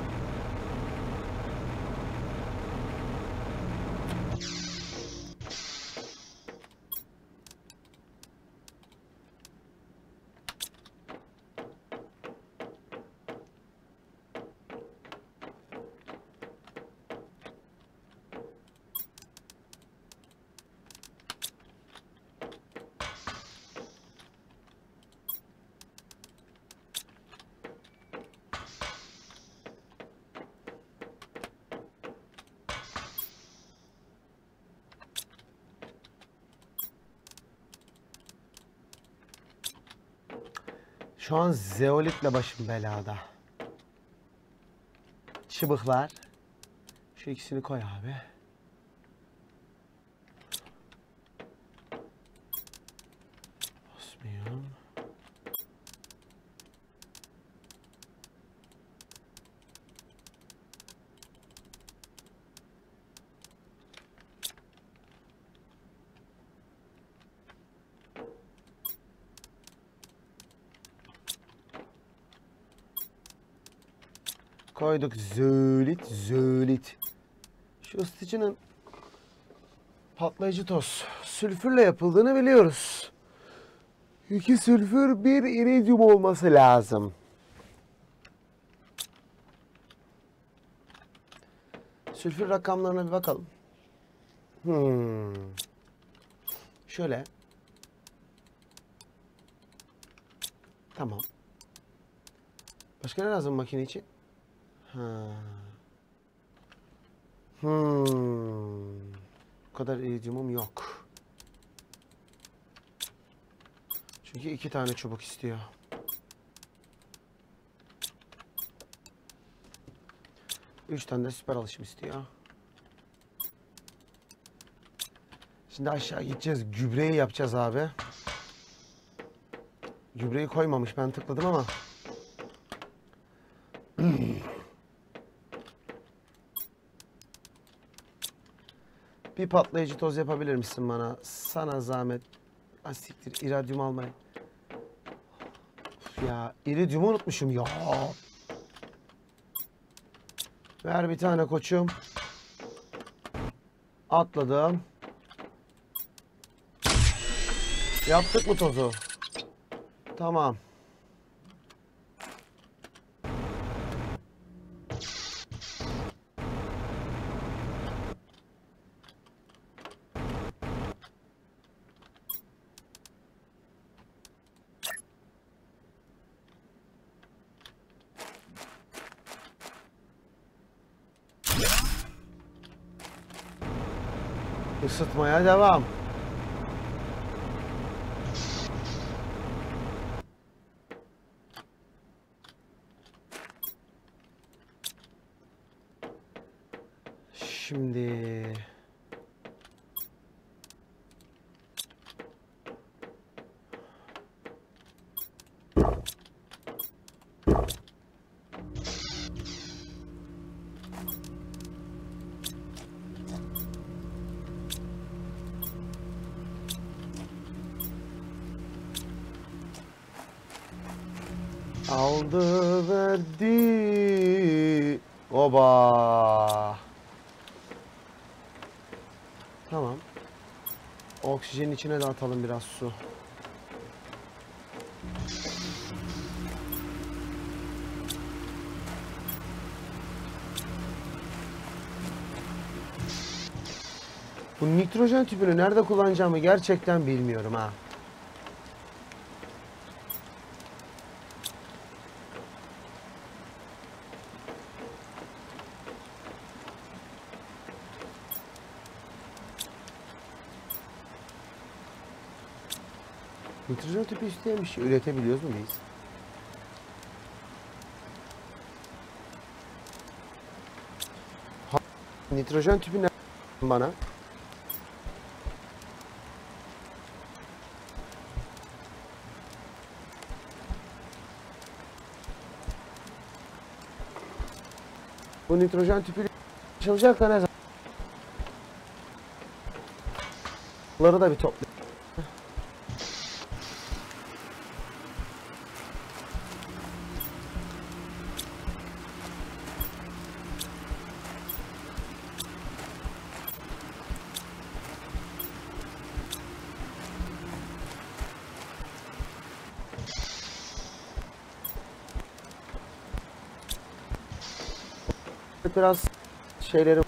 Şu an zeolitle başım belada. Çıbıklar. Şu ikisini koy abi. Osmiyum. Koyduk zölit. Şu ısıtıcının patlayıcı toz sülfürle yapıldığını biliyoruz. 2 sülfür 1 iridium olması lazım. Sülfür rakamlarına bir bakalım. Şöyle. Tamam. Başka ne lazım makine için? Bu kadar iridiumum yok. Çünkü 2 tane çubuk istiyor. Üç tane de süper alışım istiyor. Şimdi aşağı gideceğiz. Gübreyi yapacağız abi. Gübreyi koymamış. Ben tıkladım ama. Bir patlayıcı toz yapabilir misin bana? Sana zahmet. Asiktir. İradyum almayın. Ya iridiumu unutmuşum ya. Ver bir tane koçum. Atladım. Yaptık mı tozu? Tamam. Isıtmaya devam. Şimdi aldı verdi. Oba. Tamam. Oksijenin içine de atalım biraz su. Bu nitrojen tüpünü nerede kullanacağımı gerçekten bilmiyorum ha. Nitrojen tüpü isteyen bir şey üretebiliyoruz mu biz? Nitrojen tüpü ne bana? Bu nitrojen tüpü çalışacak da ne zaman? Bunları da bir topla. Biraz şeyleri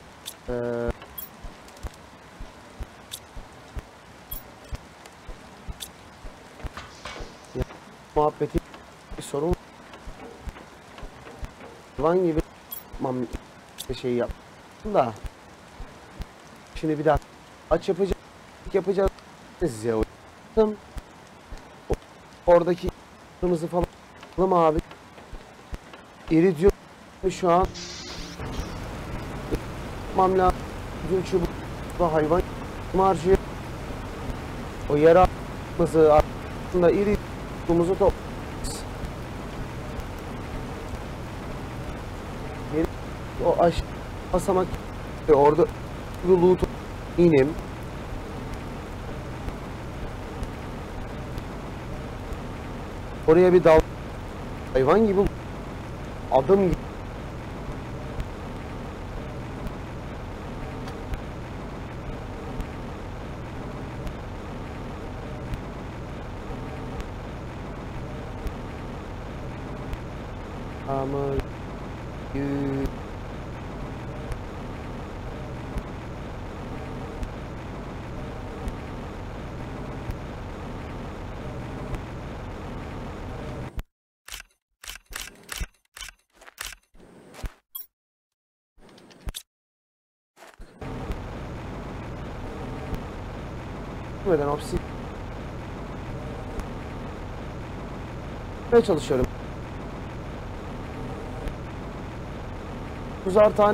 muhabbeti bir sorun hayvan gibi şey yaptım da şimdi bir daha aç yapacağız size oradaki kırmızı falan abi iridium şu an yapmam lazım çubuk hayvan harcıyor o yaramızı aslında iridiumumuzu o aşağı basamak orada loot inim oraya bir dal hayvan gibi adım gibi ama neden obsidian çalışıyorum. 9'ar tane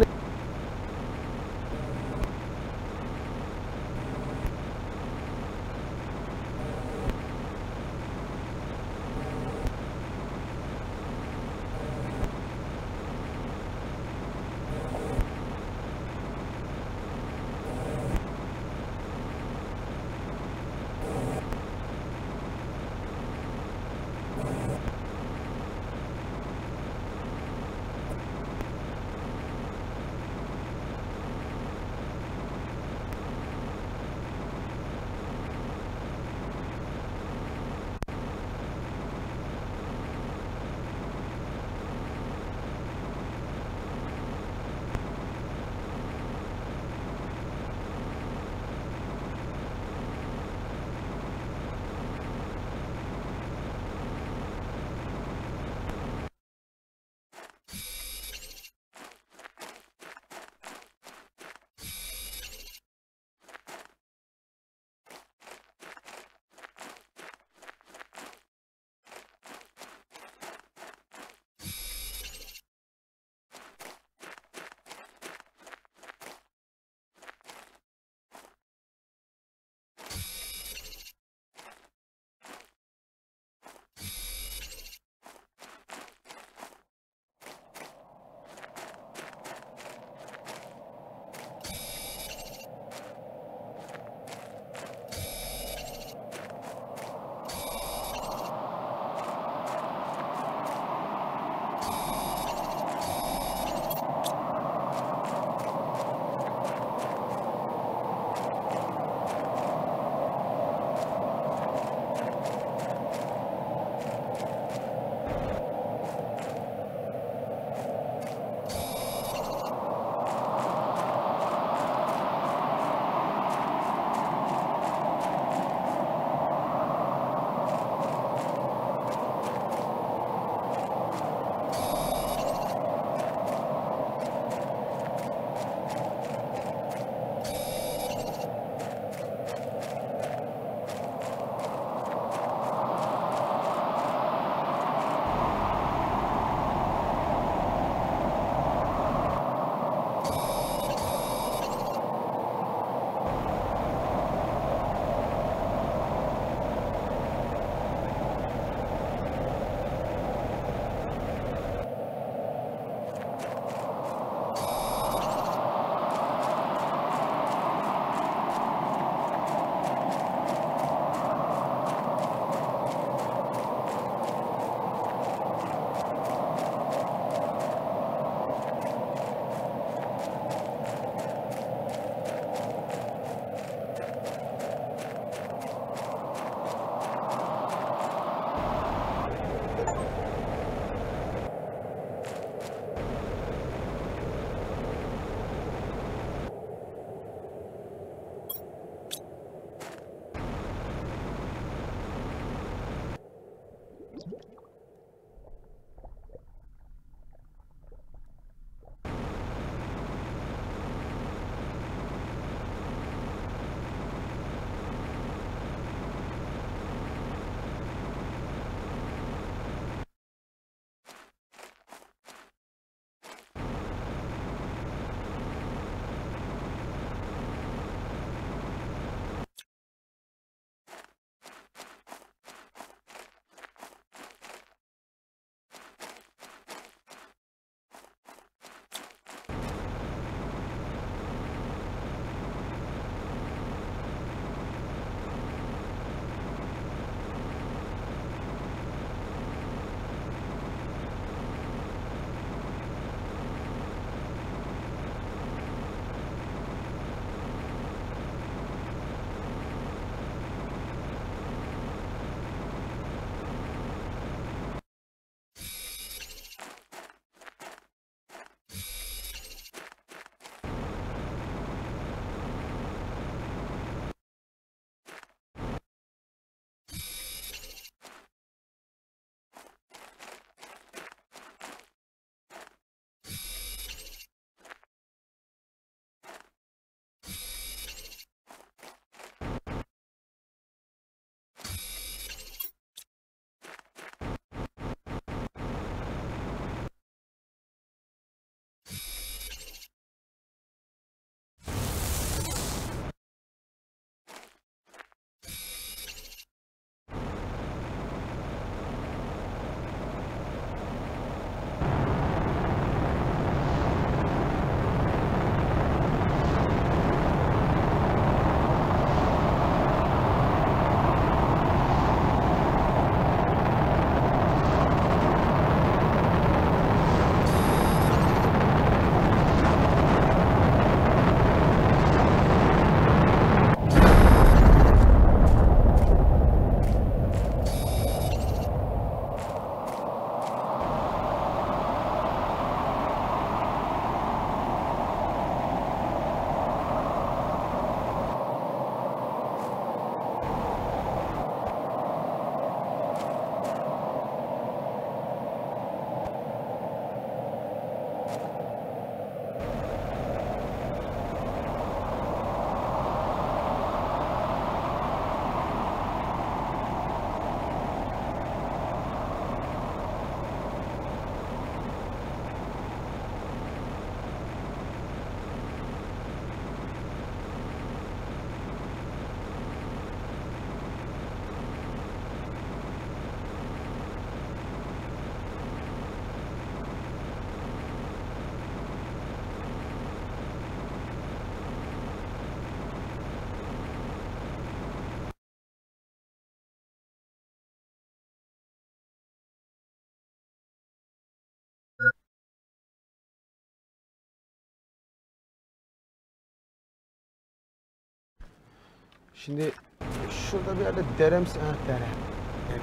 Şimdi şurada bir yerde deremsi... Ha, dere. Evet.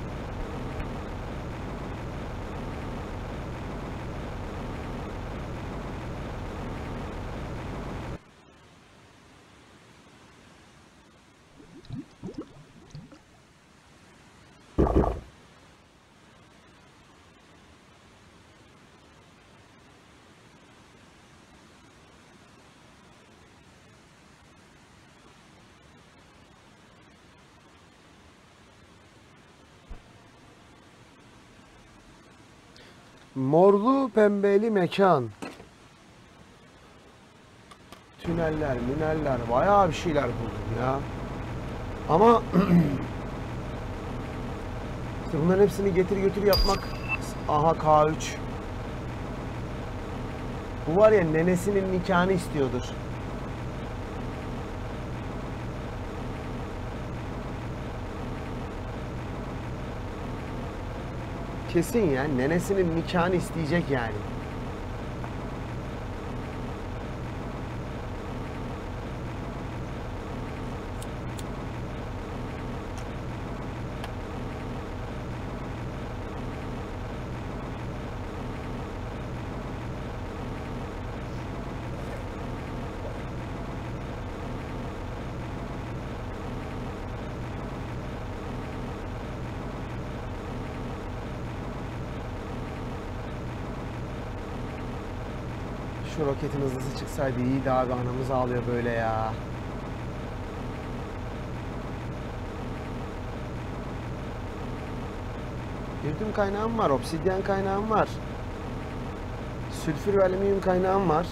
Morlu pembeli mekan. Tüneller, müneller, bayağı bir şeyler buldum ya. Ama işte bunların hepsini getir götür yapmak. Aha K3. Bu var ya, nenesinin nikahını istiyordur. Kesin ya, nenesinin nikahını isteyecek yani. Şu roketin hızlısı çıksaydı iyiydi abi, anamız ağlıyor böyle ya. İrdüm kaynağım var, obsidyen kaynağım var. Sülfür ve alüminyum kaynağım var.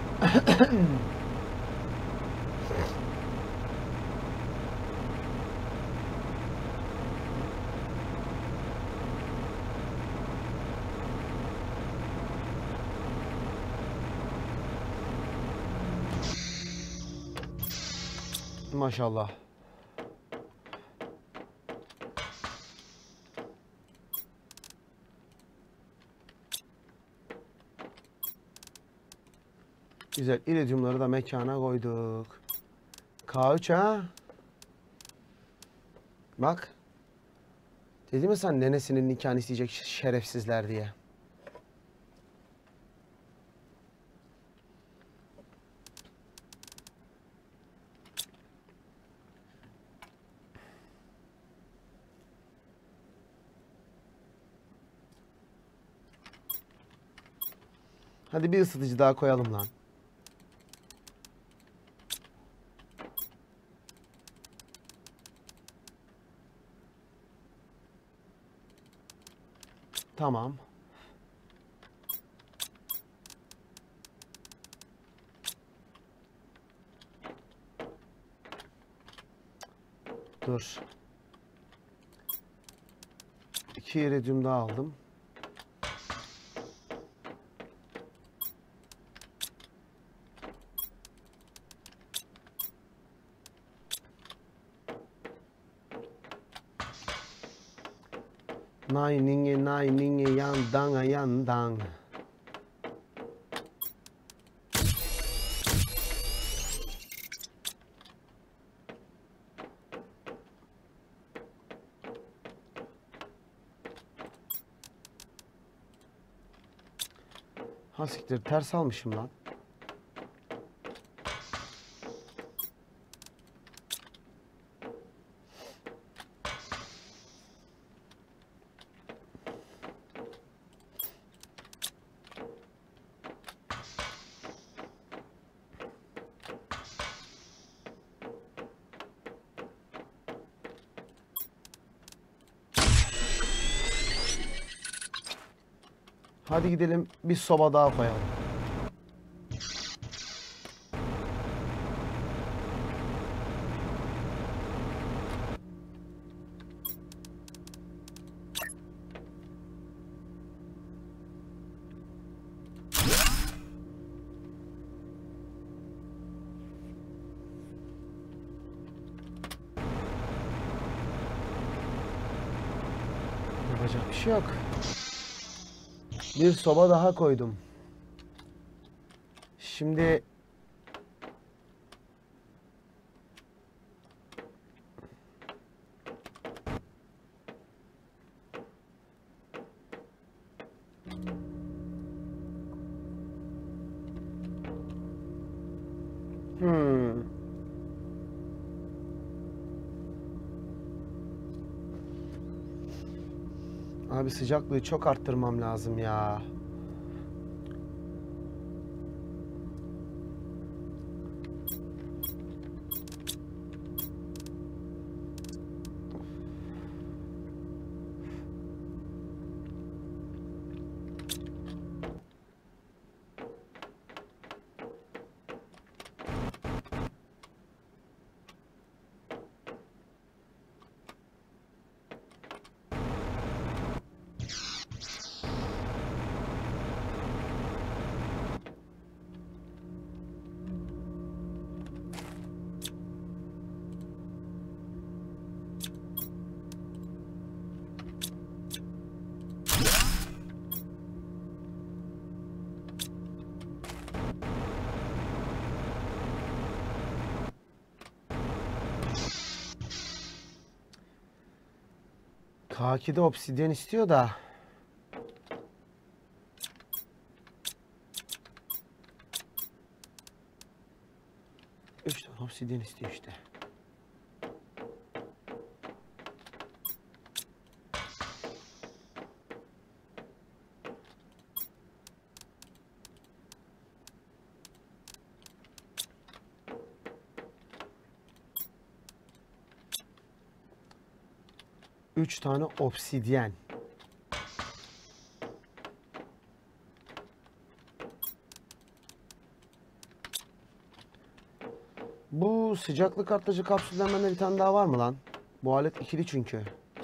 Maşallah. Güzel. İridyumları da mekana koyduk. K3 ha. Bak. Dedim mi sen, nenesinin nikahını isteyecek şerefsizler diye. Hadi bir ısıtıcı daha koyalım lan. Tamam. Dur. 2 iridyum daha aldım. Nay ninge yandan yandan. Ha siktir, ters almışım lan. Hadi gidelim bir soba daha koyalım. Yapacak bir şey yok. Bir soba daha koydum. Şimdi Abi sıcaklığı çok arttırmam lazım ya. K2'de obsidyen istiyor da. 3 tane obsidyen istiyor işte. Üç tane obsidyen. Bu sıcaklık artırıcı kapsülden bende bir tane daha var mı lan? Bu alet ikili çünkü.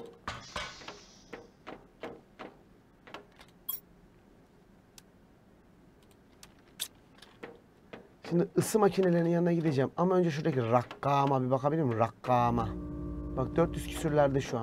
Şimdi ısı makinelerinin yanına gideceğim. Ama önce şuradaki rakkama bir bakabilir miyim? Rakkama. Bak 400 küsürlerde şu an.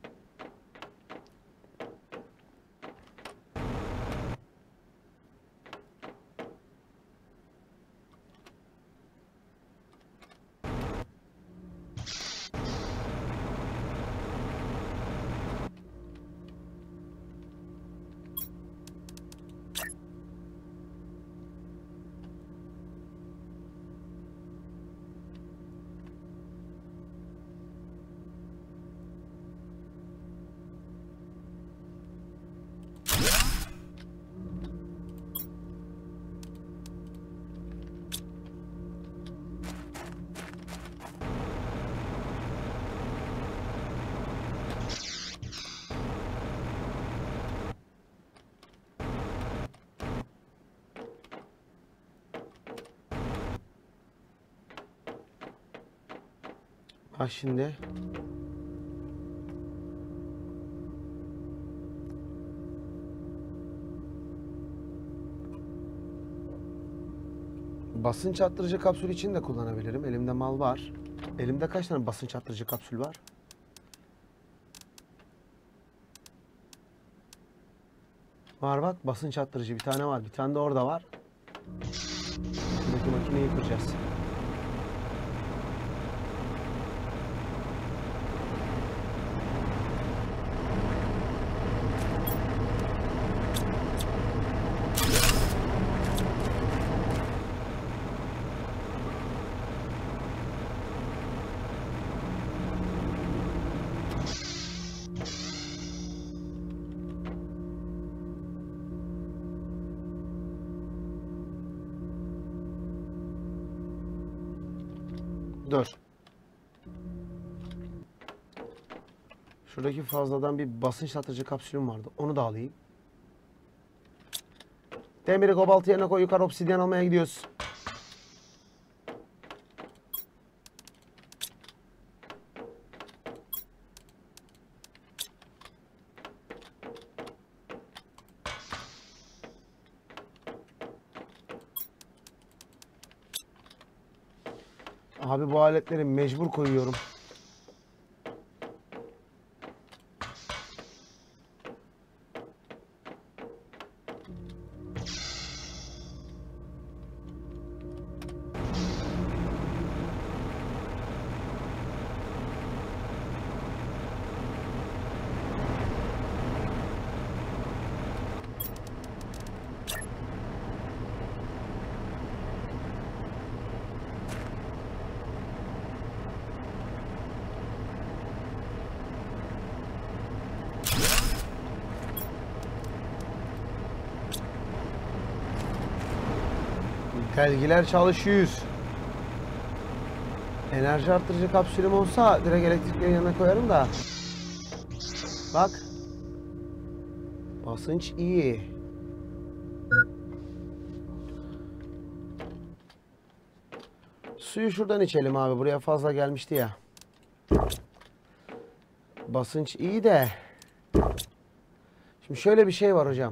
Bak şimdi. Basınç arttırıcı kapsül için de kullanabilirim. Elimde mal var. Elimde kaç tane basınç arttırıcı kapsül var? Var bak, basınç arttırıcı bir tane var. Bir tane de orada var. Buradaki makineyi kıracağız. Dur. Şuradaki fazladan bir basınç arttırıcı kapsülüm vardı. Onu da alayım. Demiri kobaltı yerine koy. Yukarı obsidyen almaya gidiyoruz. Abi bu aletleri mecbur koyuyorum. Belgiler çalışıyor. Enerji arttırıcı kapsülüm olsa direkt elektriklerin yanına koyarım da. Bak. Basınç iyi. Suyu şuradan içelim abi. Buraya fazla gelmişti ya. Basınç iyi de. Şimdi şöyle bir şey var hocam.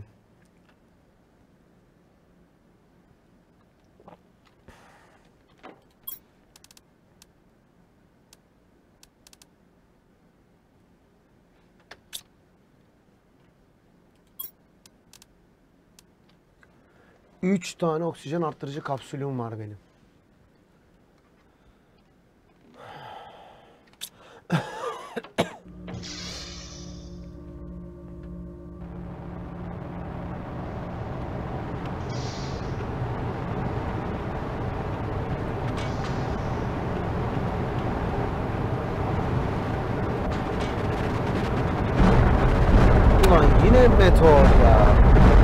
Üç tane oksijen arttırıcı kapsülüm var benim. Ulan yine meteor ya.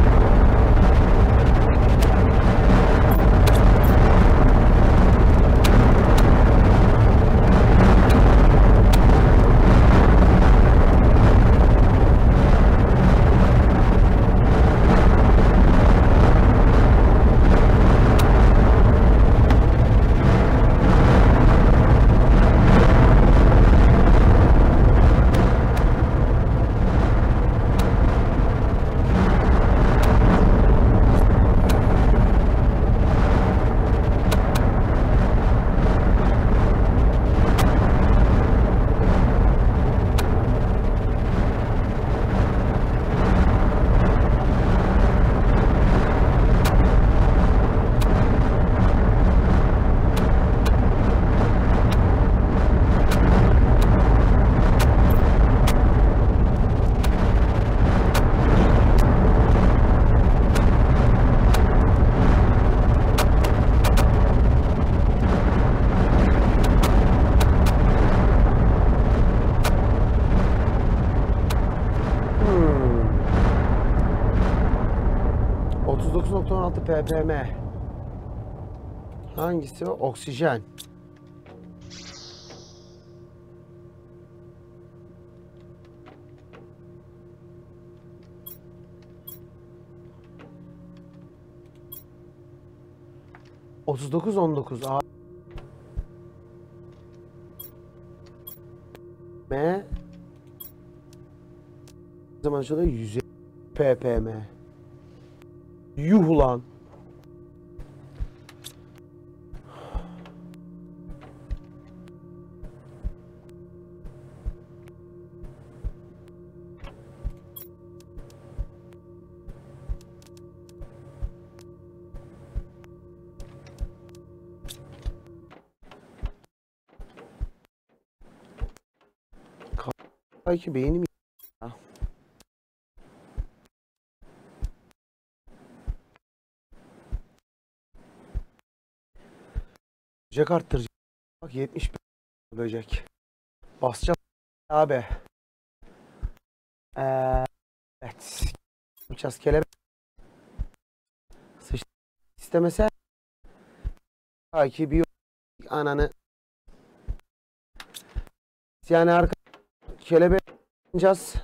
ppm. Hangisi o? Oksijen. (39-19) A M zaman açılıyor 100 ppm. Yuh ulan. Belki beynim ya. Böcek arttırıcı. Bak 70 böcek. Basacağız abi. Evet. Yapacağız kelebek. Sıçtı istemese. Belki bir ananı. Yani arka kelebek yapacağız.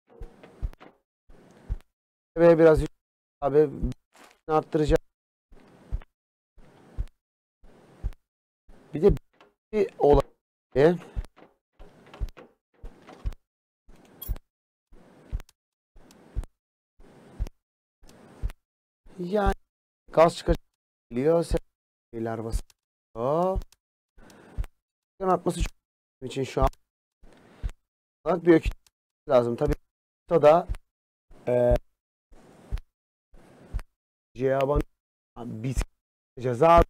Ve biraz abi arttıracağız. Bir de bir olay. Yani gaz çıkabiliyor. Şeyler basıyor. Atması çok için şu an bir öküz lazım. Tabii da cevabın bir ceza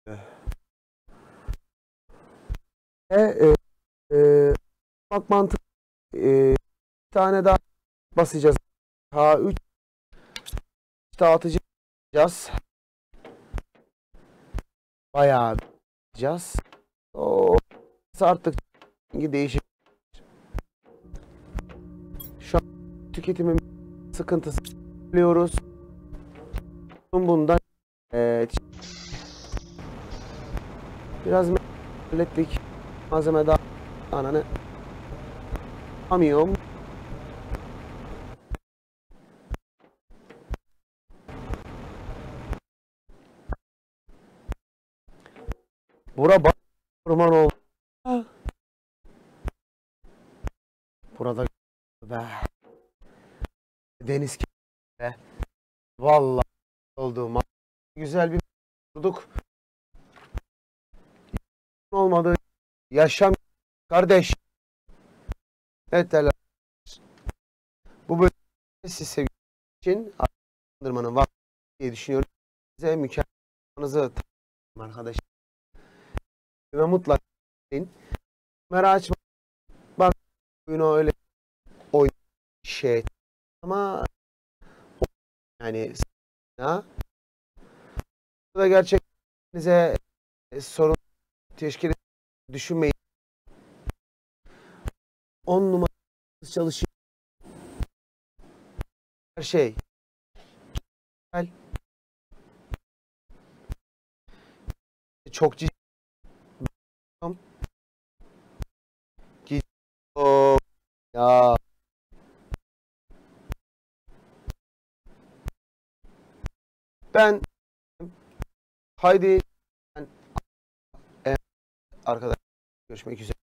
bak mantık bir tane daha basacağız. H3 dağıtacağız. Bayağı yapacağız. O artık değişik. Şu an tüketimin sıkıntısı biliyoruz. Bundan Biraz hallettik. Malzeme daha ananı amıyorum. Bura orman oldu. Burada be. Deniz be. Vallahi oldu. Güzel bir durduk. Olmadı. Yaşam kardeş. Evet değerli. Bu bölümde siz sevgili için arındırmanın vakti diye düşünüyorum. Size mükemmelinizi arkadaşlar. Ve mutlaka kamera açma. Bak oyunu öyle oyun şey ama yani ha da gerçekten sorun teşkil düşünmeyin. 10 numara çalışıyor. Her şey. Çok ciddi. Ya ben haydi ben, arkadaşlar görüşmek üzere.